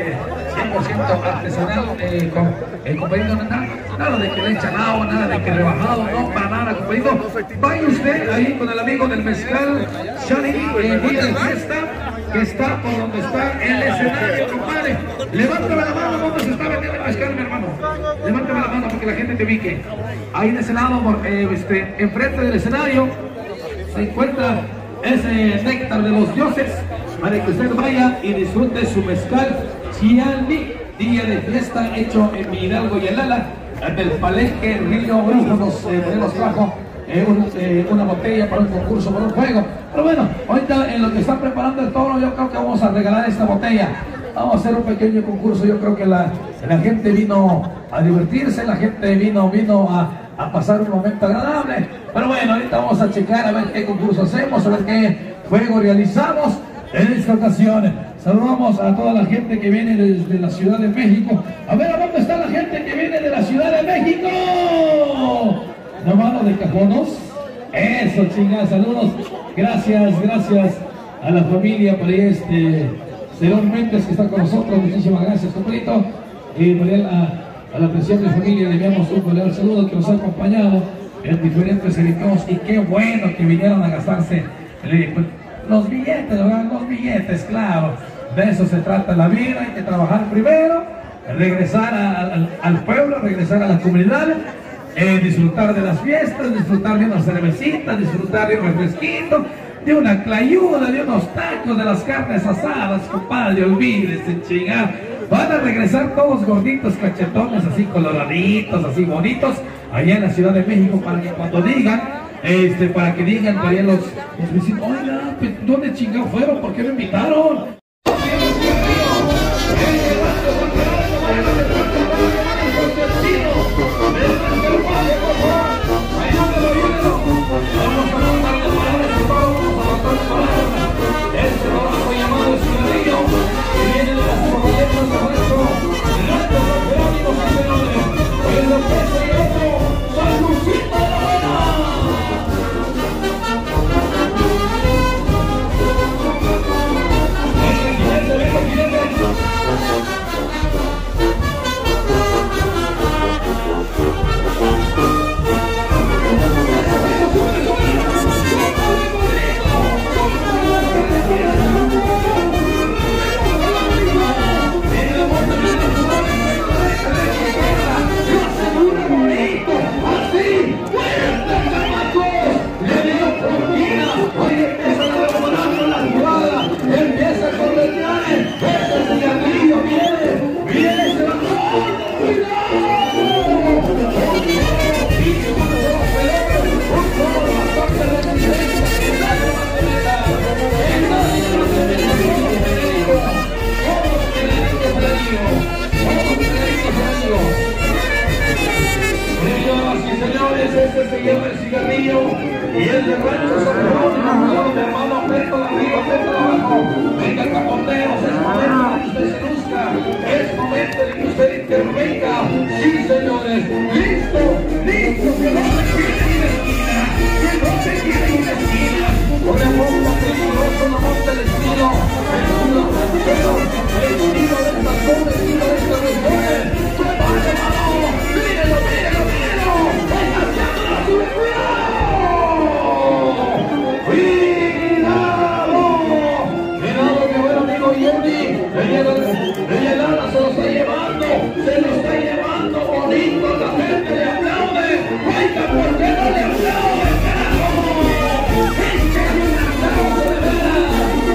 100% artesanal, compañero, nada de que le echan agua, nada de que rebajado, no, para nada, compañero. Vaya usted ahí con el amigo del Mezcal Shani, día de fiesta, que está por donde está el escenario, compadre. Levántame la mano donde se está vendiendo el mezcal, mi hermano. Levántame la mano para que la gente te ubique. Ahí de ese lado, enfrente del escenario, se encuentra ese néctar de los dioses, para que usted vaya y disfrute su mezcal Chialmi, día de fiesta, hecho en Hidalgo y Alala, del Palenque Río Brujo. Nos trajo una botella para un concurso, para un juego. Pero bueno, ahorita en lo que están preparando el toro, yo creo que vamos a regalar esta botella. Vamos a hacer un pequeño concurso. Yo creo que la gente vino a divertirse, la gente vino a pasar un momento agradable. Pero bueno, ahorita vamos a checar a ver qué concurso hacemos, a ver qué juego realizamos en esta ocasión. Saludamos a toda la gente que viene desde la Ciudad de México. A ver, ¿a dónde está la gente que viene de la Ciudad de México? ¿La mano de cajonos? Eso, chingadas, saludos. Gracias a la familia por ahí, Serón Méndez, que está con nosotros. Muchísimas gracias, compadrito. Y a la apreciable familia le enviamos un cordial saludo que nos ha acompañado en diferentes eventos. Y qué bueno que vinieron a gastarse los billetes, ¿verdad? Los billetes, claro. De eso se trata la vida. Hay que trabajar primero, regresar al pueblo, regresar a la comunidad, disfrutar de las fiestas, disfrutar de unas cervecitas, disfrutar de un refresquito, de una clayuda, de unos tacos, de las carnes asadas, compadre, olvídese, chingar. Van a regresar todos gorditos, cachetones, así coloraditos, así bonitos, allá en la Ciudad de México, para que cuando digan, para que digan todavía los vecinos, oiga, ¿dónde chingados fueron? ¿Por qué me invitaron? Este se llama el cigarrillo y el de rancho San mi hermano, pétalo arriba, pétalo abajo. Venga, capoteros, es momento de que usted se luzca, es momento de que usted intervenga. Sí, señores, listo, que no se quiere ir de esquina, que no se quiere ir de esquina. Una monta peligrosa, una monta de estilo ranchero, el estilo de esta zona, el estilo de esta región. ¡Prepárate, mano! ¡Mírelo! ¡Cuidado, mi buen amigo Jenny! ¡Ella Lara se lo está llevando bonito! ¡La gente le aplaude! ¡Oiga, por qué no le aplaude, carajo! ¡Échale un aplauso de veras!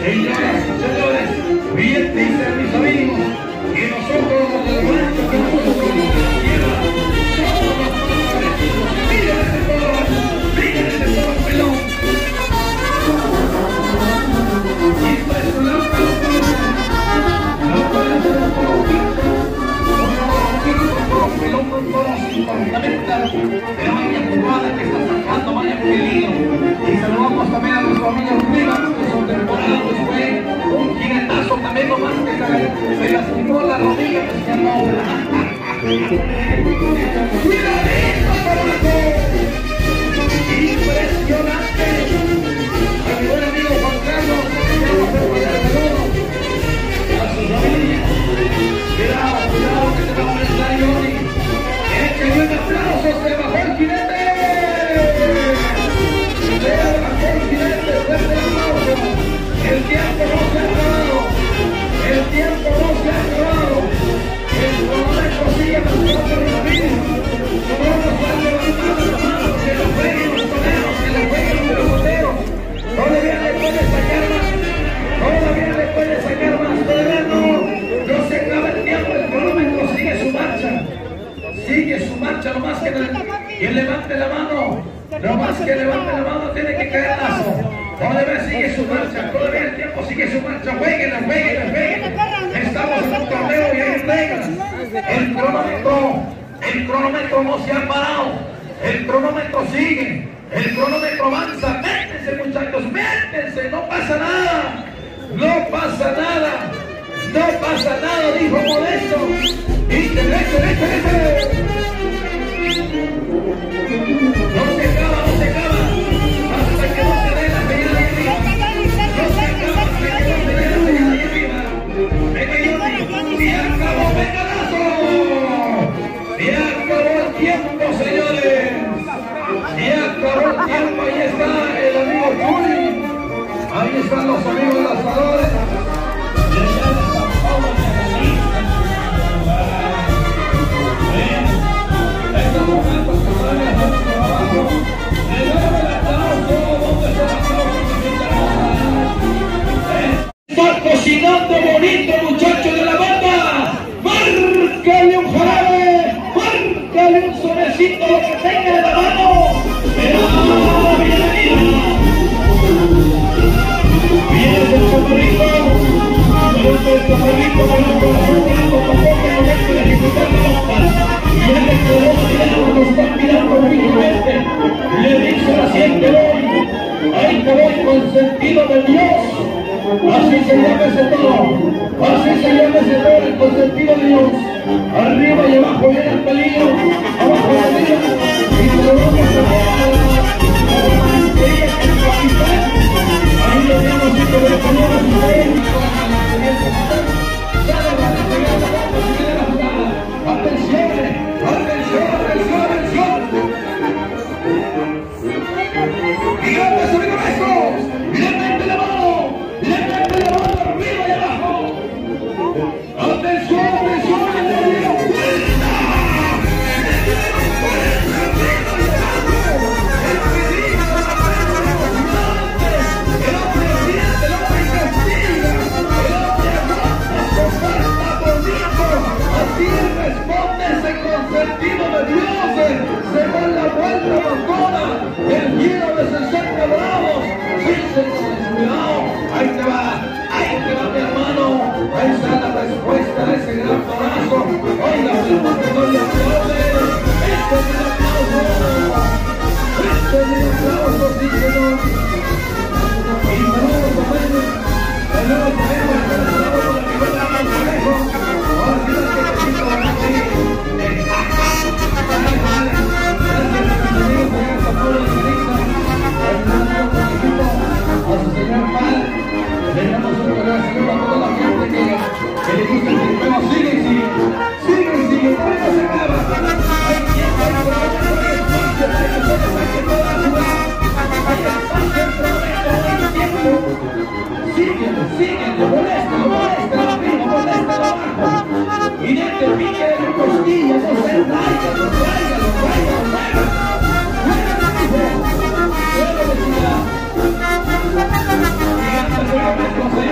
Señoras y señores, bien dicen mis amigos, que nosotros los del rancho, que nosotros somos de la tierra, somos los más agresivos. Miren ese toro pelón. Impresionante los toros. No pueden ser un toro pinto, un toro pelón, un toro sin fundamental, pero vaya jugada que está sacando, vaya peligro. Y saludamos también a nuestros amigos primas, que son temporados, fue un jinetazo también nomás que se lastimó la rodilla, que se llamó. ¡Cuidadito, Toraco! ¡Impresionante! A mi buen amigo Juan Carlos, que llama a hacer el saludo a su familia. Cuidado, que se va a molestar Johnny. ¡Échale un aplauso! ¡Se bajó el jinete! El tiempo no se ha acabado. El tiempo no se ha acabado. El cronómetro sigue marcando por el camino. Nosotros van levantando las manos, que lo jueguen los toreros, que lo jueguen los peloteros. Todavía le puede sacar más. Todavía le puede sacar más. Todavía no se acaba el tiempo. El cronómetro sigue su marcha. Sigue su marcha, nomás que quien levante la mano. No más que levante la mano, tiene que caer lazo. Todavía sigue su marcha, todavía el tiempo sigue su marcha. Jueguenla. Estamos en un torneo y hay reglas. El cronómetro no se ha parado. El cronómetro sigue. El cronómetro avanza. Métense, muchachos, métense. No pasa nada. No pasa nada. No pasa nada, dijo Modesto. ¡Échale! No se acaba, hasta que no se dé la señal ahí arriba. No se acaba hasta que no se dé la señal ahí arriba. Venga, Johnny, y acabó, pegadazo. Y acabó el tiempo, señores. Y acabó el tiempo, ahí está el amigo Juli. Ahí están los amigos lanzadores. Está cocinando bonito, muchacho de la banda. Márcale un jarabe, márcale un sonecito, lo que tenga en la mano. Pero bienvenido. Viene el chaparrito, con el corazón blanco, tampoco el momento de ejecutar la bomba. Viene el color, lo están mirando fijamente. Le dice la siente hoy. Ahí te voy, consentido de Dios. Así se llama ese toro. Así se llama ese toro, el consentido de Dios. Arriba y abajo viene el peligro. Abajo la vida. Y se lo vamos a ver a la maestría que el capitán. Ahí lo vemos, hijo de los señores. Sale la despegada, vamos a seguir la jugada. Atención. ¡Díganme, amigos nuestros! ¡Levante la mano! ¡Arriba y abajo! ¡Atención! ¡Le dieron vuelta! ¡El peligro de la pena de los gigantes! ¡El hombre siente, el hombre investiga! ¡El hombre aguanta su oferta bonito! Así responde ese consentido de Dios. Se da la vuelta botona. El giro de 60 bravos. Sí, señores, cuidado. Ahí te va mi hermano. Ahí está la respuesta a ese gran torazo. Oiga, el mundo no le aplaude. Este es el aplauso. Este es el aplauso, sí, señor. Y saludos también. Saludos también para el lado con la figura del conejo. Ahora sí la que te quito la gente. A su señor Pal, le damos un gran saludo a toda la gente que le gusta el juego. Sigue, todavía no se acaba. Hay tiempo, hay cronómetro, hay espacio para que ustedes saquen toda la jugada. Hay espacio, hay cronómetro, hay tiempo. Síguenle, moléstalo arriba, moléstalo abajo. Y este pique de la costilla, no se tráigalo. Juega,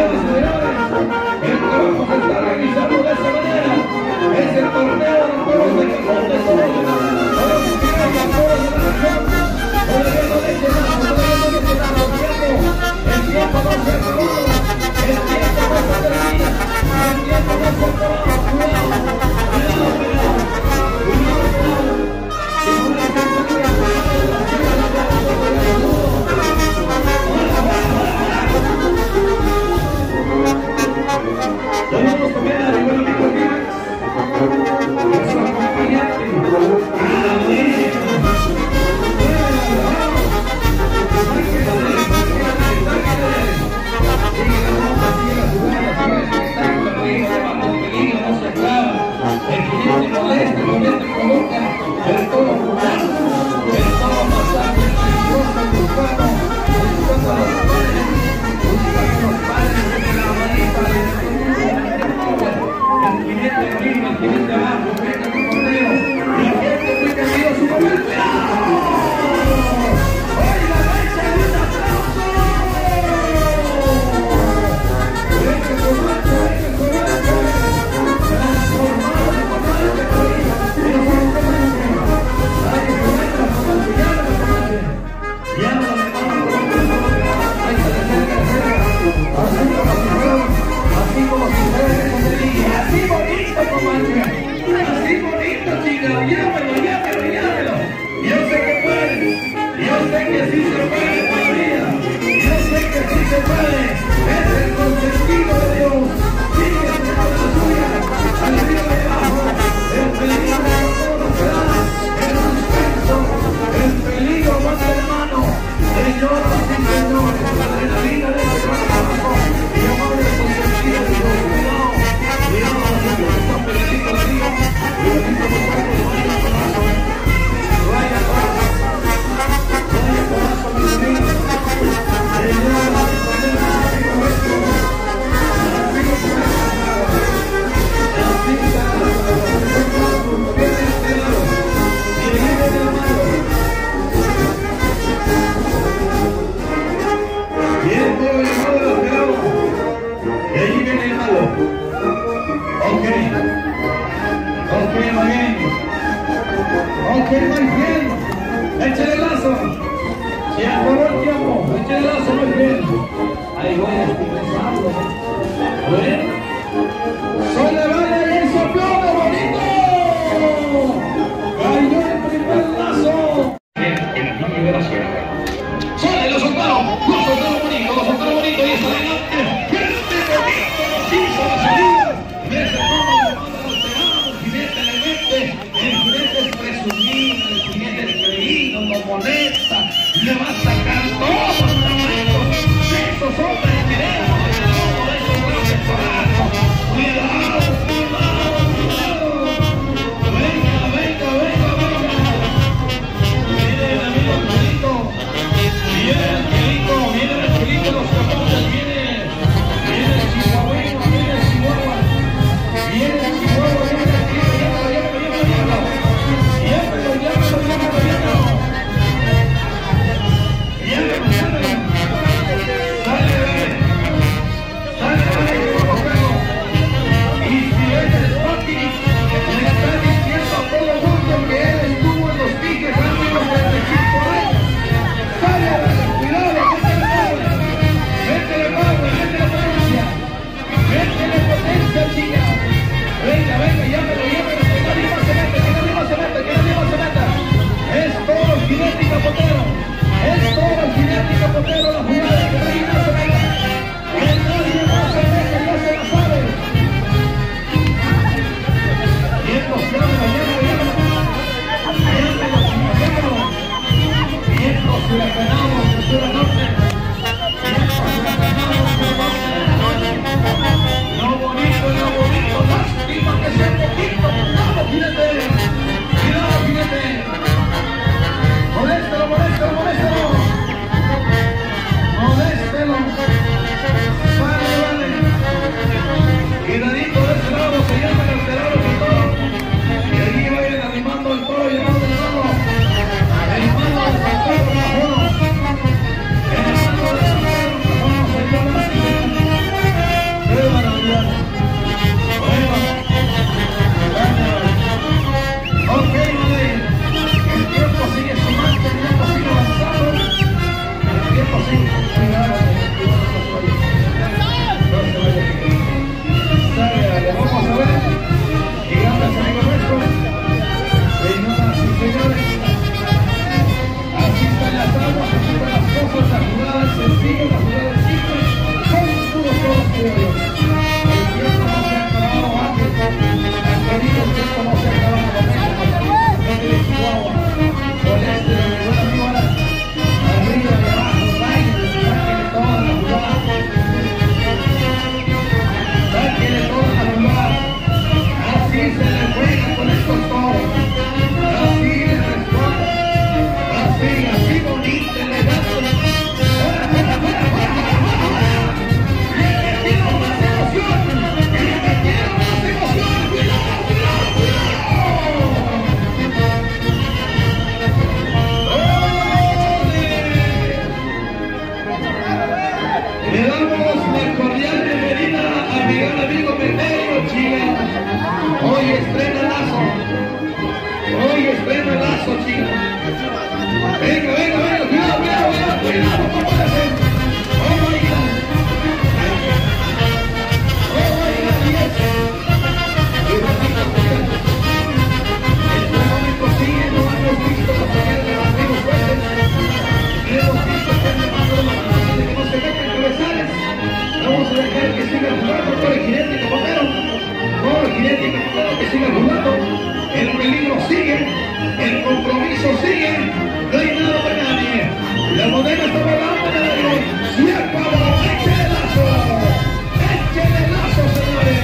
mujer que siga jugando, todo el jinete y copotero, todo el jinete y copotero que siga jugando, el peligro sigue, el compromiso sigue, no hay nada para nadie, la moneda está volando en el aire, ¡cierto! ¡Échale lazo! ¡Échale lazo, señores!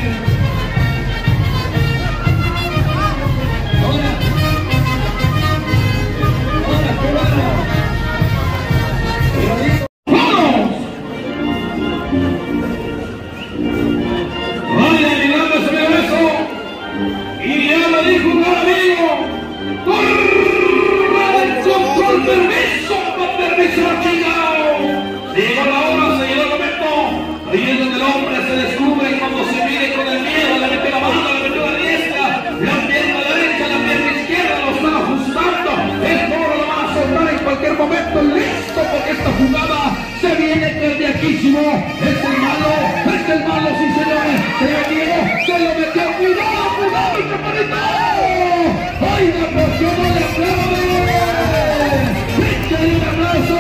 Ahora, cubano. Listo, porque esta jugada se viene cardiaquísimo. Es el malo, sí señores. Se lo metió, cuidado, el camarito. Oiga, ¿por qué no le aplaude? Échale un aplauso.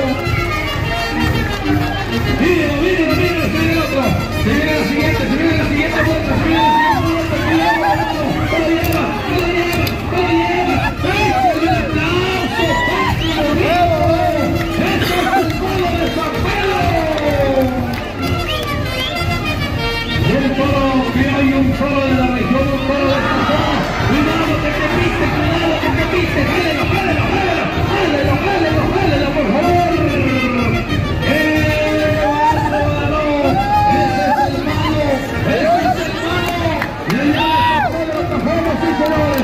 Mira, se viene el otro. Se viene la siguiente vuelta, cuidado, todo lleva. Échale un aplauso. Hay un solo de la región, un solo de esta zona. Cuidado que te piste, jálelo, por favor. Ese es el malo. Le llama el plataforma, sí señores.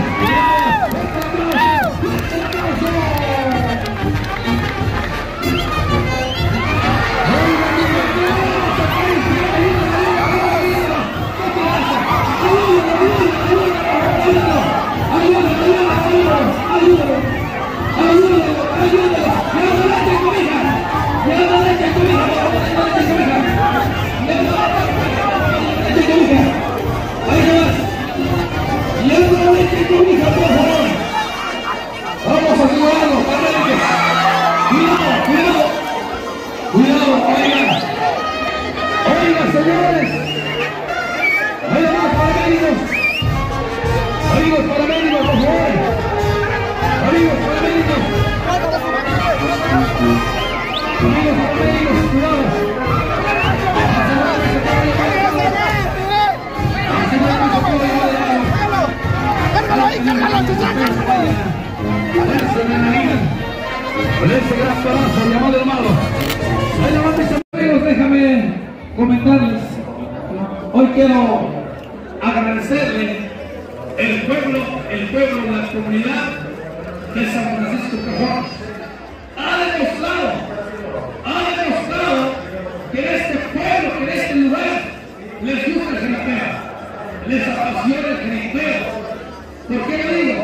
Vamos a ayudarlo, cuidado, oigan, señores, paramédicos, por favor, cuidado. Con ese gran balazo, llamado hermano. Amigos, déjame comentarles. Hoy quiero agradecerle el pueblo, la comunidad de San Francisco Cajón. Ha demostrado que en este pueblo, que en este lugar, les gusta el jaripeo, les apasiona el jaripeo. ¿Por qué lo digo?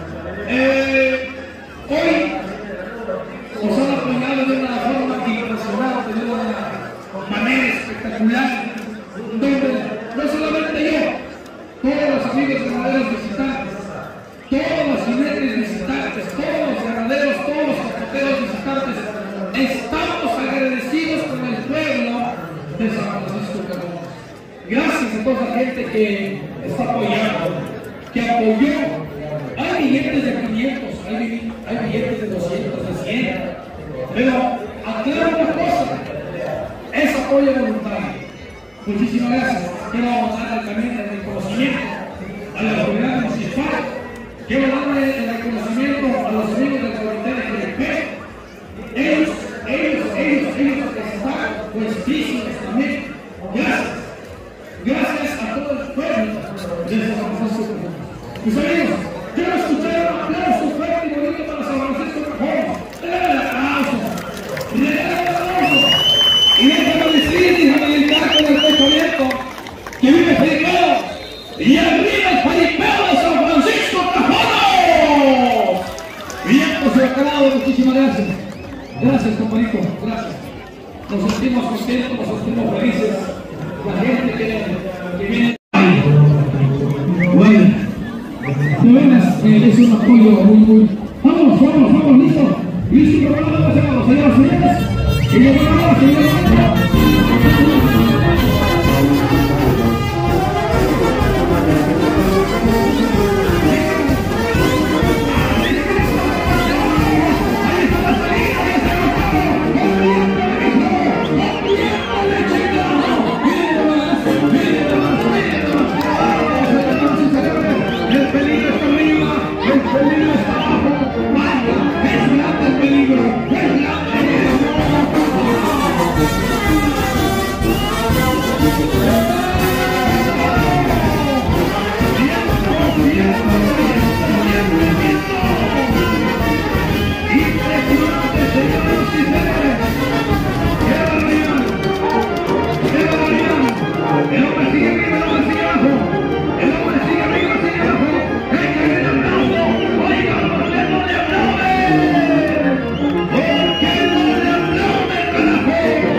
Hoy nos han apoyado de una forma impresionante, de una manera espectacular, donde no solamente yo, todos los amigos ganaderos visitantes, todos los jinetes visitantes, todos los ganaderos, todos los capoteros visitantes, estamos agradecidos con el pueblo de San Francisco Cajón. Gracias a toda la gente que está apoyando, que apoyó. Hay billetes de 500, hay billetes de 200, de 100, pero aclaro una cosa, es apoyo voluntario. Muchísimas gracias. Quiero dar también el reconocimiento a la autoridad municipal, quiero darle el reconocimiento a los amigos del comité de Jericó. Ellos están puestísimos también. Gracias a todo el pueblo de San Francisco. Mis amigos, quiero escuchar un aplauso fuerte y bonito para San Francisco Cajón. ¡Déjame el aplauso! Y déjame gritar con el pecho abierto que vive Jericó y arriba el jaripeo de San Francisco Cajón. Bien, pues se ha acabado. Muchísimas gracias. Gracias, compadrito. Gracias. Nos sentimos contentos, nos sentimos felices. La gente que viene. Bueno. De veras, es un apoyo muy... Vamos, listo, preparado, señoras, señores, y El hombre sigue arriba, el hombre sigue abajo. El hombre sigue arriba, sigue abajo. El que viene el aplauso. Oiga, ¿por qué no le aplauden? ¿Por qué no le aplauden, carajo?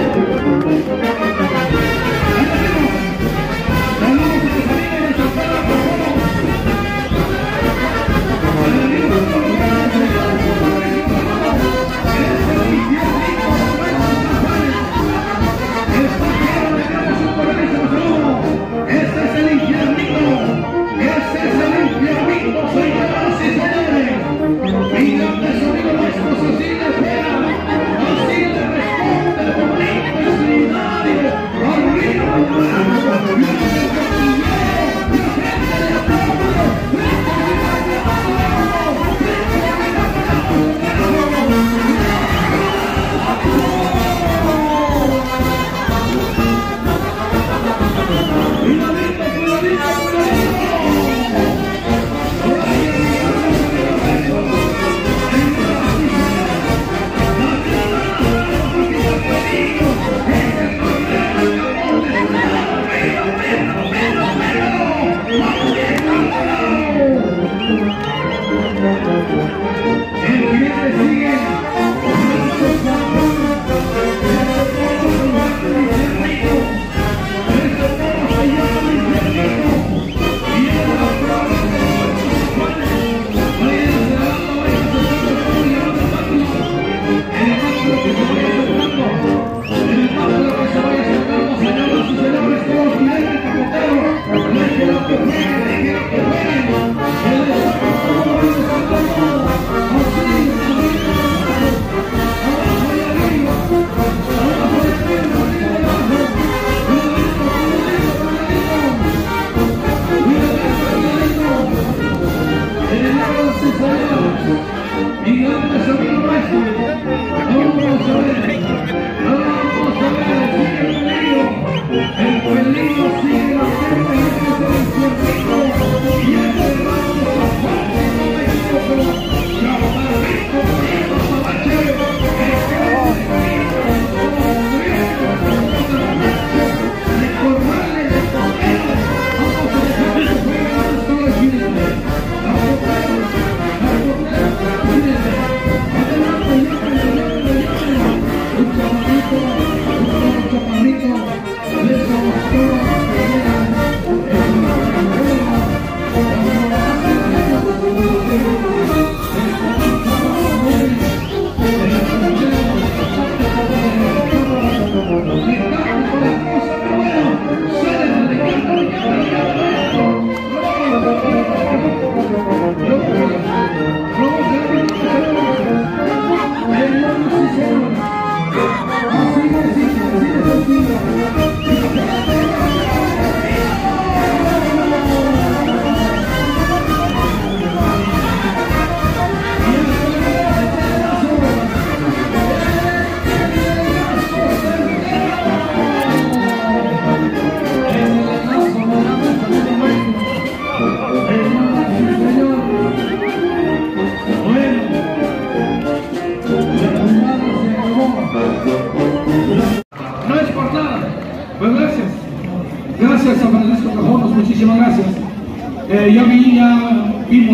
Ya vimos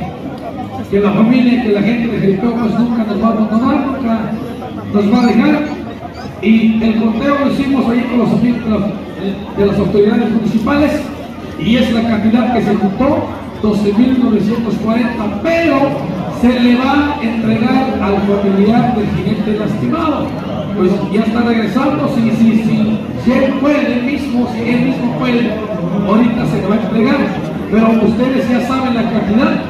que la familia, que la gente de Jericó pues nunca nos va a abandonar, nunca nos va a dejar, y el conteo lo hicimos ahí con los amigos de las autoridades municipales y es la cantidad que se juntó, 12.940, pero se le va a entregar al familiar del jinete lastimado. Pues ya está regresando, si él puede, si él mismo puede, ahorita se le va a entregar. Pero ustedes ya saben la cantidad,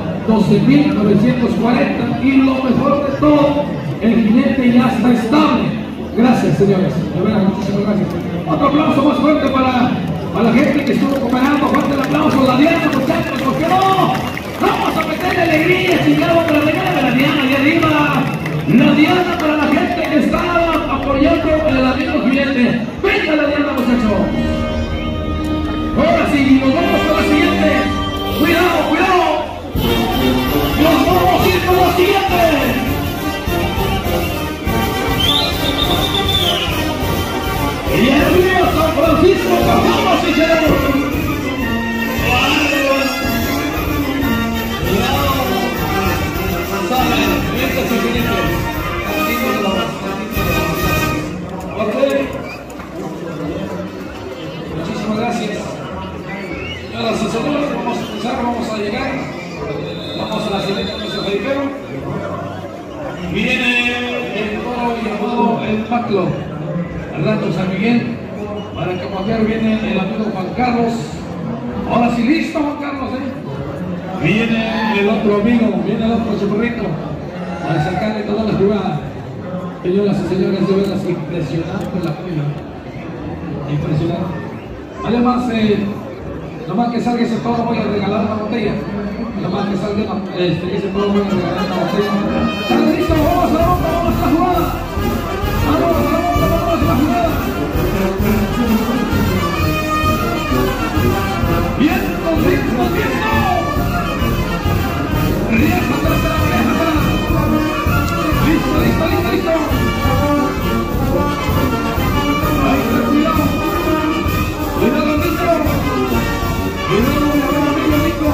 12.940, y lo mejor de todo, el jinete ya está estable. Gracias, señores. De verdad, muchísimas gracias. Otro aplauso más fuerte para la gente que estuvo cooperando. Fuerte el aplauso, la Diana, muchachos, ¿por qué no? Vamos a meterle alegría, chingado, para la Diana allá arriba. La Diana para la gente que está apoyando el amigo jinete. Venga la Diana, muchachos. Ahora sí, nos vamos con la siguiente. Cuidado, cuidado. Nos vamos a ir con la siguiente. Y arriba San Francisco, pasamos y y señores, vamos a empezar, vamos a llegar. Vamos a la siguiente mesa Federico. Viene el toro llamado el Paclo, al rato San Miguel. Para capotear viene el amigo Juan Carlos. Ahora sí, listo Juan Carlos, Viene el otro amigo, viene el otro chaparrito. Para sacarle toda la jugada. Señoras y señores, de verdad es impresionante la pena. Impresionante. Además, nomás que salga ese toro voy a regalar una botella. Nomás que salga ese toro voy a regalar una botella. ¡Sale listo! ¡Vamos a la ronda! ¡Vamos a la jugada! ¡Vamos a la ronda! ¡Vamos a la jugada! ¡Viento, viento, viento! ¡Riéjate, riéjate! ¡Listo, listo, listo, listo! ¡Ahí está, cuidado! ¡Cuidado, Nico! ¡Cuidado, mi buen amigo Nico!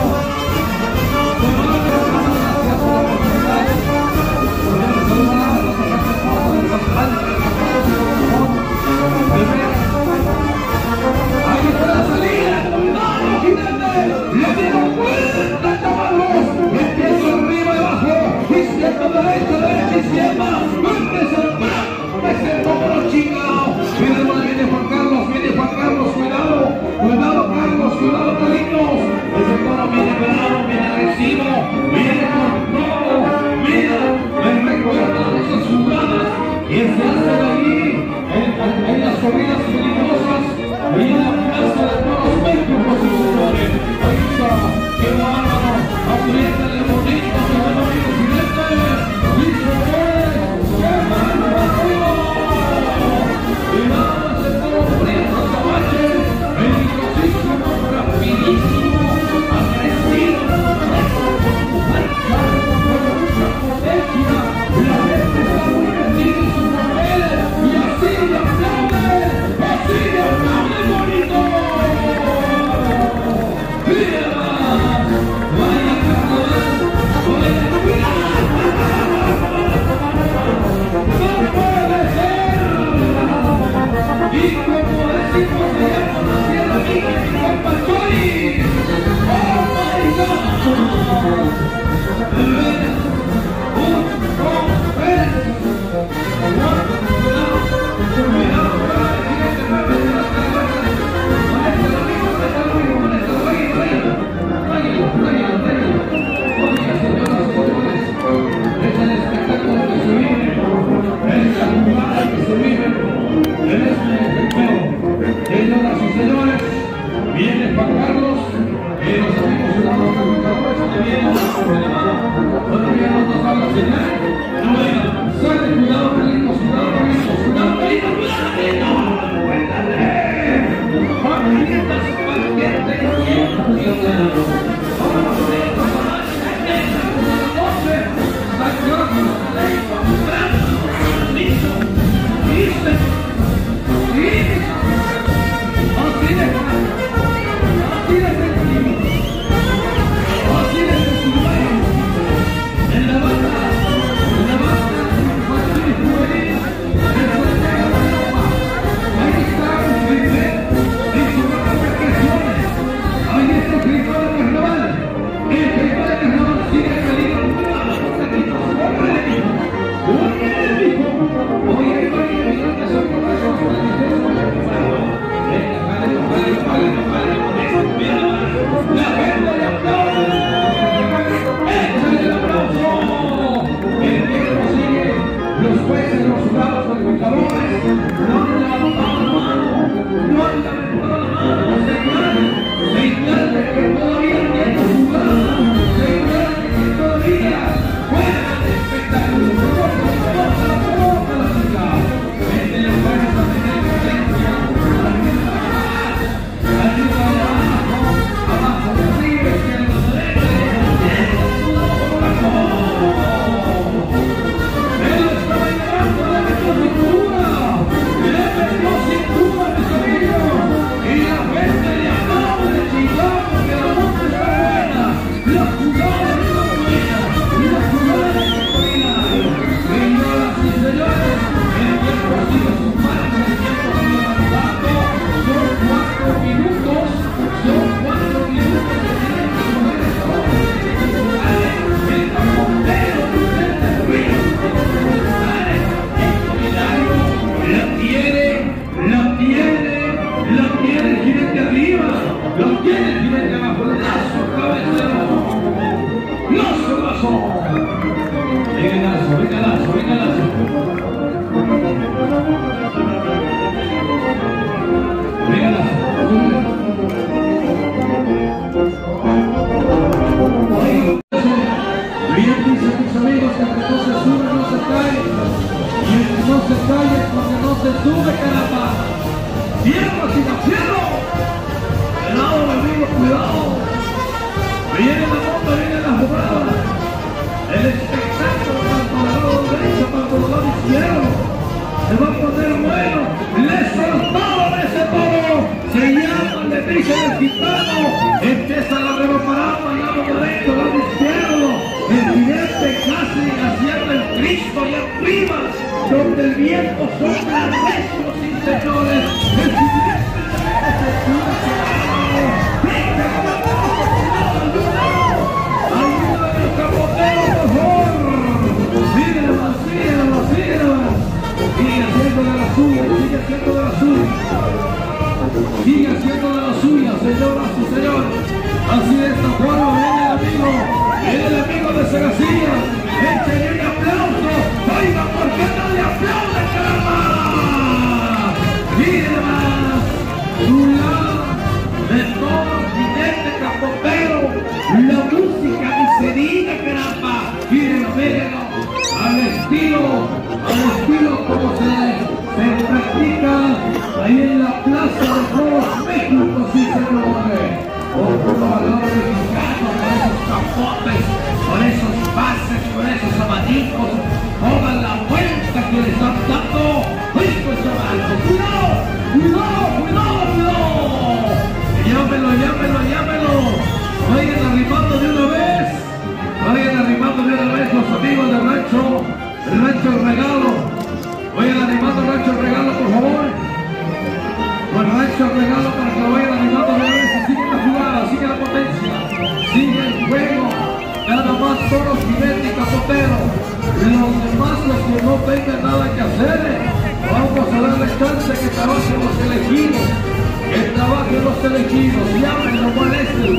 ¡Ahí está la salida! ¡No, jinete! ¡Le dieron vuelta, chavales! ¡Empiezo arriba y abajo! ¡Izquierda, derecha, izquierda! ¡Empieza el plan! ¡Es el número chingado! Viene Juan Carlos, cuidado! ¡Cuidado, Carlos! ¡Cuidado, Carlitos! Ese toro viene bravo, viene agresivo, viene con todo. Mira, me recuerda esas jugadas que se hacen ahí en las corridas peligrosas, ahí en la plaza de toros México, señores. Ahí está, qué bárbaro, apriétale bonito, mi buen amigo Jinete. ¡Listo, qué bárbaro! Cuidado, ese toro prieto, cabache, peligrosísimo, rapidísimo, agresivo. La gente está muy metida en su papel y así le aplaude bonito. ¡Mira! ¡Vaya Carlos! ¡Vaya cuidado! ¡No puede ser! Y como decimos allá por la Sierra Mía, mi compa Chori. ¡Oh my God! Señoras y señores, viene Juan Carlos, los amigos de la roca de Carlos, que vienen de la mano, todavía no nos da la señal. Sale, cuidado, Carlitos, cuidado, Carlitos, cuidado, Carlitos, cuidado, cuéntale. Juan Carlitos, y la gente le amaba de Chicago, mantiene el jinete abajo del lazo, cabecero. Lazo, lazo. Venga el lazo, venga el lazo, venga el lazo. Venga el lazo. Bien dicen mis amigos que el que no se sube no se cae. Y el que no se cae es porque no se sube, caramba. ¡Fierro, sin fierro! Cuidado, amigo, cuidado. Viene la bomba, viene la jugada. El espectáculo tanto del lado derecho como del lado izquierdo. Se va a poner bueno. Le soltaron ese toro. Se llama, le dice el gitano. Empieza la remoparada al lado derecho, al lado izquierdo. El jinete casi haciendo el Cristo y arriba, donde el viento sopla recio, sí señores. El jinete se sube. Ayúdame el capotero, por favor. Síguela, síguela, síguela. Sigue haciendo de la suya, sigue haciendo de la suya. Sigue haciendo de la suya, señoras y señores. Así de esta forma viene el amigo de Sagacía. Échenle un aplauso. Oiga, ¿por qué no le aplauden, caramba? Miren más. De todo jinete capotero. La música ni se diga, caramba. Mírenlo, mírenlo. Al estilo como se practica ahí en la Plaza de Toros México, sí señores. Por los valores mexicanos, por esos capotes, por esos pases, por esos abanicos, toda la vuelta que le están dando. ¡Hijo de chaval! ¡Cuidado! ¡Cuidado! ¡Cuidado! ¡Cuidado! ¡Llámelo, llámelo, llámelo! Vayan arrimando de una vez. Vayan arrimando de una vez los amigos del rancho El Regalo. Vayan arrimando el rancho El Regalo, por favor. Bueno, rancho El Regalo para que lo vayan arrimando de una vez. Sigue la jugada, sigue la potencia, sigue el juego. Nada más toros, jinete y capotero. Los demás, los que no tengan nada que hacer, vamos a darle chance que trabajen los elegidos. Que trabajen los elegidos. Llamen, no molesten.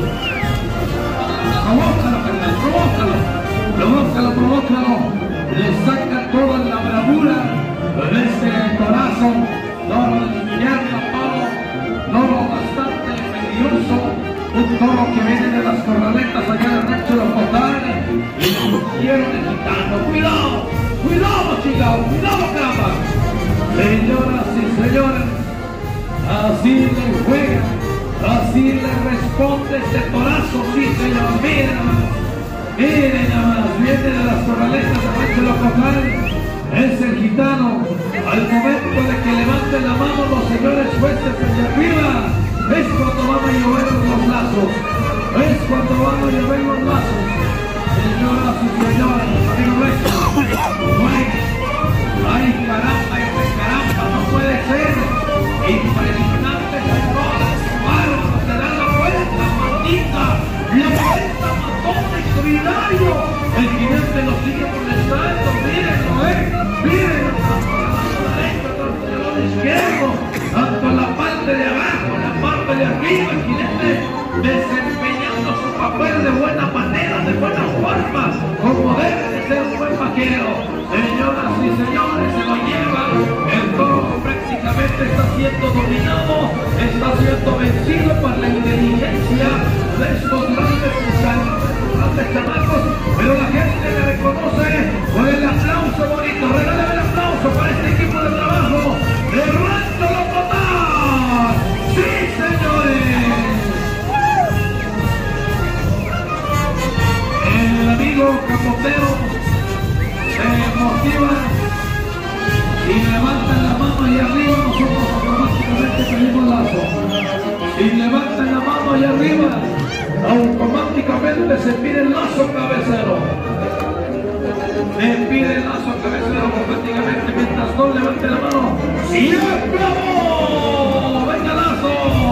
Provócalo. Le saca toda la bravura de este torazo. Toro de invierno, toro bastante peligroso. Un toro que viene de las corraletas allá del rancho de los Potales. Y lo quiero de gitano. ¡Cuidado! ¡Cuidado, chicos! ¡Cuidado, caramba! Señoras y señores, así le juega, así le responde este torazo, sí señor. Miren nada más, viene de las corraletas de rancho de los Potales. Es el gitano. Al momento de que levanten la mano los señores jueces desde arriba, es cuando van a llover los lazos. Es cuando van a llover los lazos. Señoras y señores, amigos nuestros. Ay, caramba, no puede ser. Impresionante con todas sus manos. Se da la vuelta, maldita. La vuelta matona extraordinario. El jinete lo sigue molestando. Mírenlo, mírenlo. Izquierdo, tanto en la parte de abajo, en la parte de arriba, el jinete desempeñando su papel de buena manera, de buena forma, como debe de ser un buen vaquero. Señoras y señores, se lo lleva. El toro prácticamente está siendo dominado, está siendo vencido por la inteligencia de estos grandes chamacos, pero la gente le reconoce con el aplauso bonito. Regálame el aplauso para este equipo de trabajo de Rancho Los Potales. ¡Sí, señores! El amigo capotero se motiva y levantan la mano y arriba, nosotros automáticamente pedimos lazo. Y levantan la mano y arriba, automáticamente se pide el lazo cabecero. Se pide el lazo cabecero automáticamente mientras no levante la mano. ¡Y acabó! ¡Venga lazo!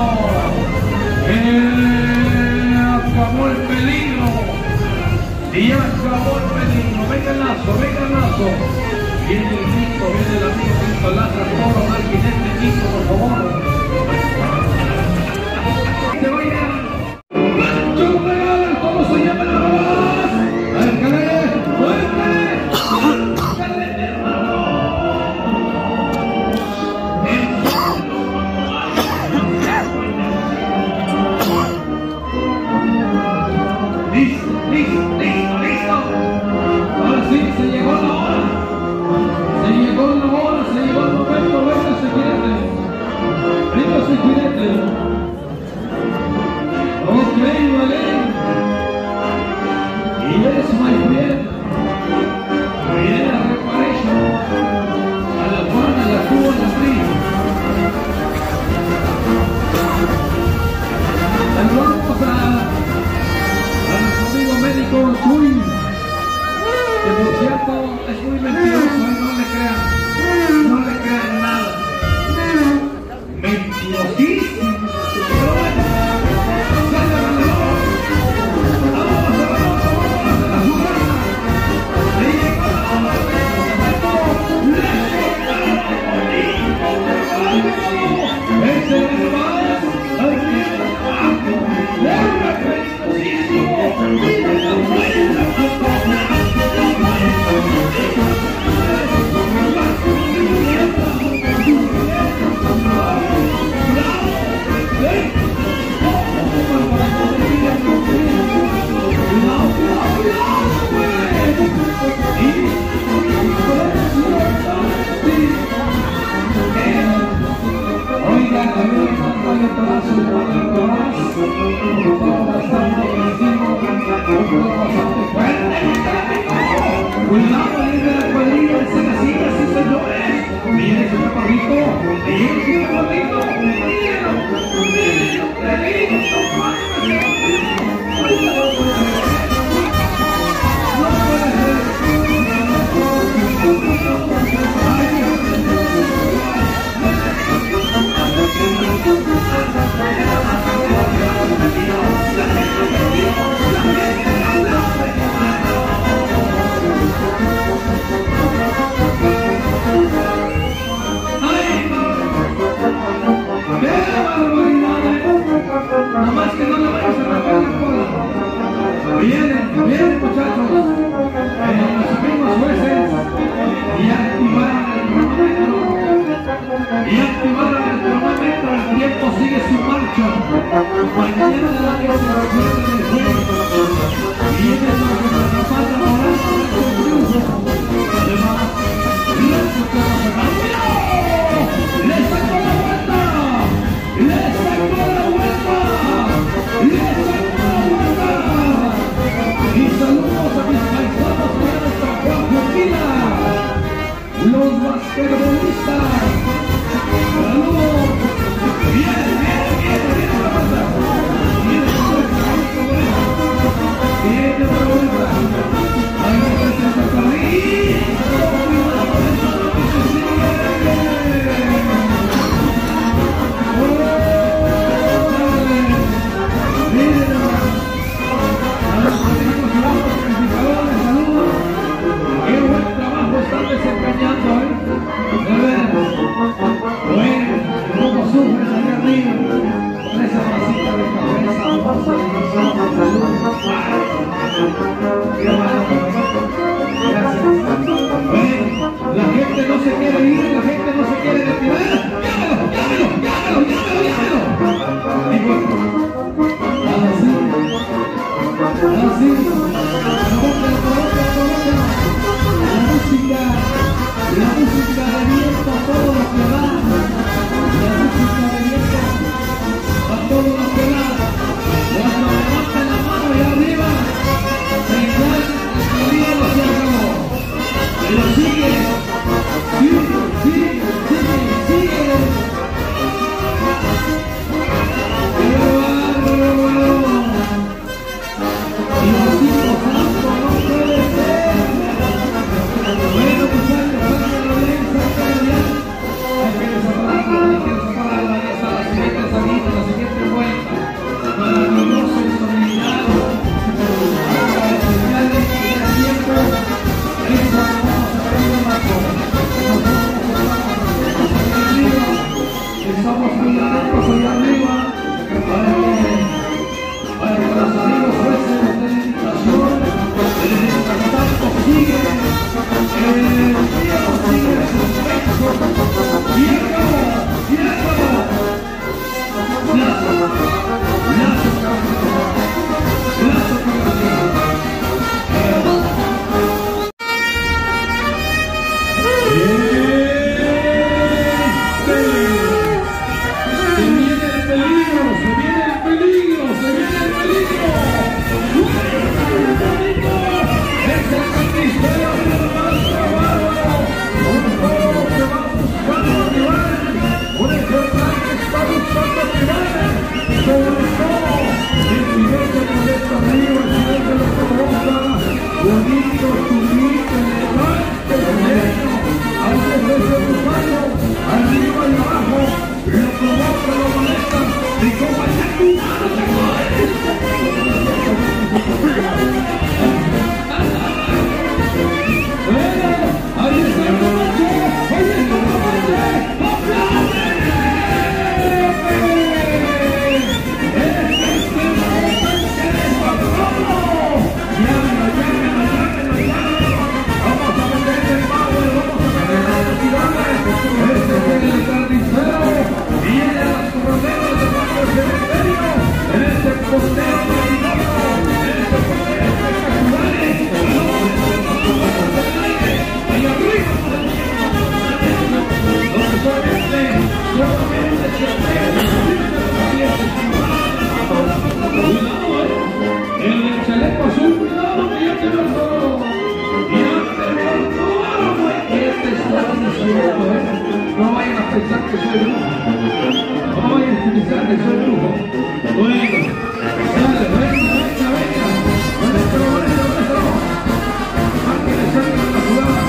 Acabó el peligro. Y acabó el peligro. Venga el lazo. Viene el Nico, viene el amigo Nico, laza todo al jinete Nico, por favor. Te voy a Mañana la que se resuelve el juego. Y es eso que nos pasa ahora con este triunfo. Además, los supermercados. ¡Le sacó la vuelta! ¡Le sacó la vuelta! ¡Le sacó la vuelta! Y saludos a mis paisanos que han estado Argentina. Los basquetbolistas. ¡Saludos! ¡Bien, bien, bien, bien la vuelta! ¡Bien, bien, la vuelta! ¡Ahí está el París! ¡Qué buen trabajo están desempeñando, De veras. Bueno, ¿cómo sufres ahí arriba? Con esa masita de cabeza, qué maravilla. Gracias. Bueno, la gente no se quiere ir, la gente no se quiere retirar. ¡Llámelo! Y bueno, así. La música de viento a todo lo que da. La música de viento a todo lo que da. Cuando levanten la mano y arriba, señal, el día se acabó. Pero sigue. ¡Qué bárbaro! Diosito santo, no puede ser. Bueno, pues hay que sacarlo bien. Hay que desapararlo, ahí está la siguiente salida, la siguiente vuelta. Maravilloso y solidario. Hasta las señales que ya tiempo. Eso no vamos a ver de más. Estamos muy atentos allá arriba. Para que los amigos jueces nos den invitación. Mientras tanto sigue. El tiempo sigue en suspenso. Y acabó. Lazo. No vayan a pensar que soy brujo. No vayan a pensar que soy brujo. Bueno, sale, venga. Saquen la jugada.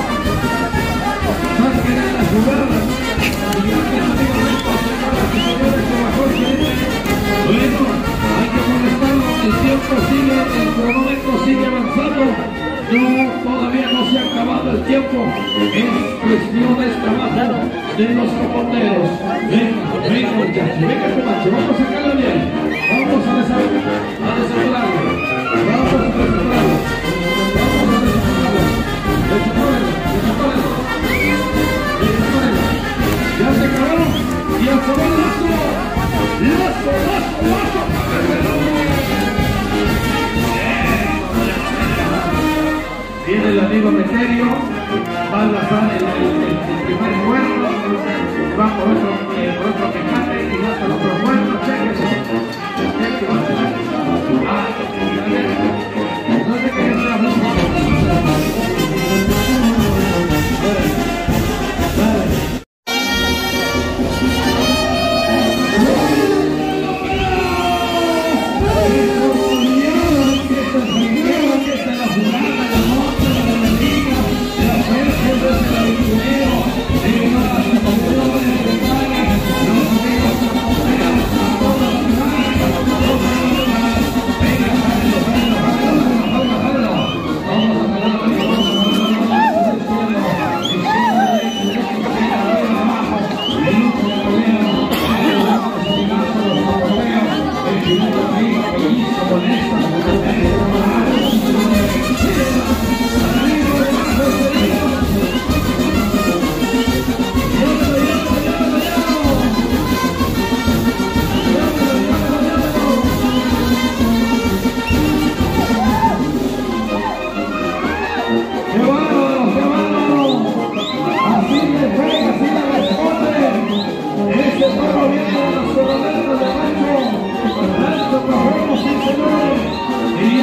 Bueno, hay que molestarlo. El tiempo sigue, el cronómetro sigue avanzando. No, todavía no se ha acabado el tiempo. Es cuestión de trabajo de los reporteros. Venga, muchachos, venga, Comanche, vamos a sacarlo bien. Vamos a desafiarlo. Ya se acabaron y acabó el lazo. amigo Meterio va a lanzar el primer muerto, va por otro pecate y va por otro muerto, cheque eso. Cheque, va a tener. No sé qué sea mucho. Y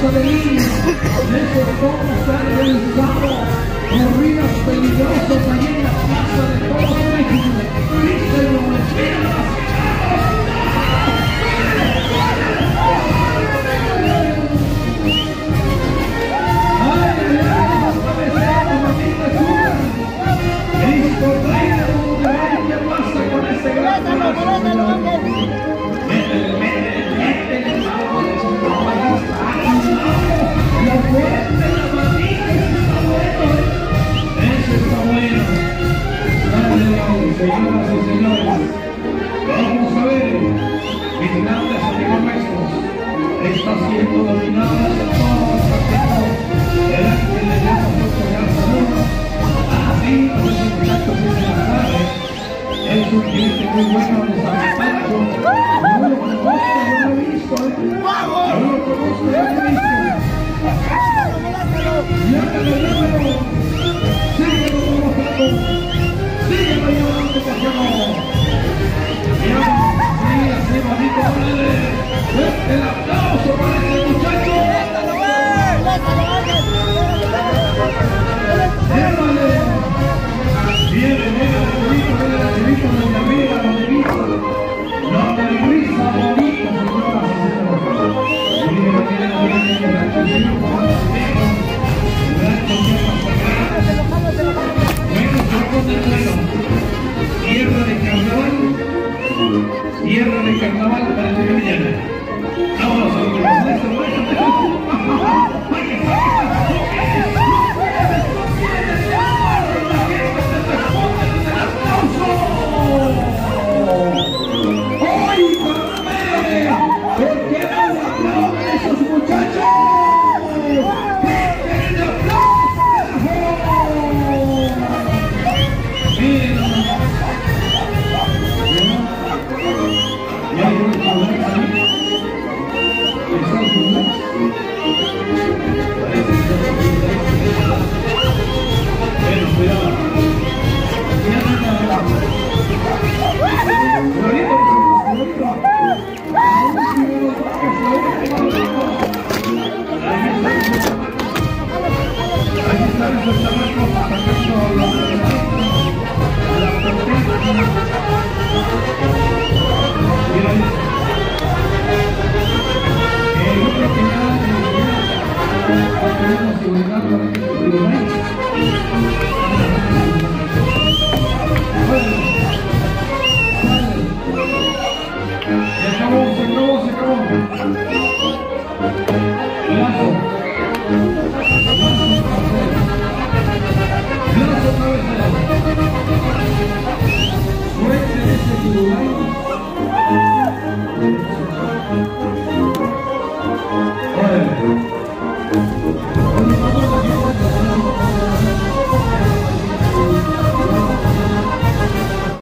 de línea. Esos toros se han realizado corridas peligrosas allí en la Plaza de Toros México. Sí, señores, señoras y señores, vamos a ver, mis grandes amigos nuestros, está siendo dominada de todo el partido, el ángel le llama mucho de salud, así los muchachos de la tarde, es un cliente muy bueno de San Pancho, no lo conozco, no lo he visto, no lo conozco, no lo he visto, llámalo, síguelo trabajando. ¡Síguelo llevando, por favor! ¡Sí, así, bonito! ¡Dale! ¡Fuerte el aplauso para este muchacho! ¡Llévale! ¡Viene, bonito, desde arriba, bonito! ¡No te risa, bonito, señoras y señores! ¡Viene, Tierra de carnaval para el día de mañana. Vámonos a ver esto. ¡Ay, ¿por qué no le aplauden a esos muchachos? Suerte de ese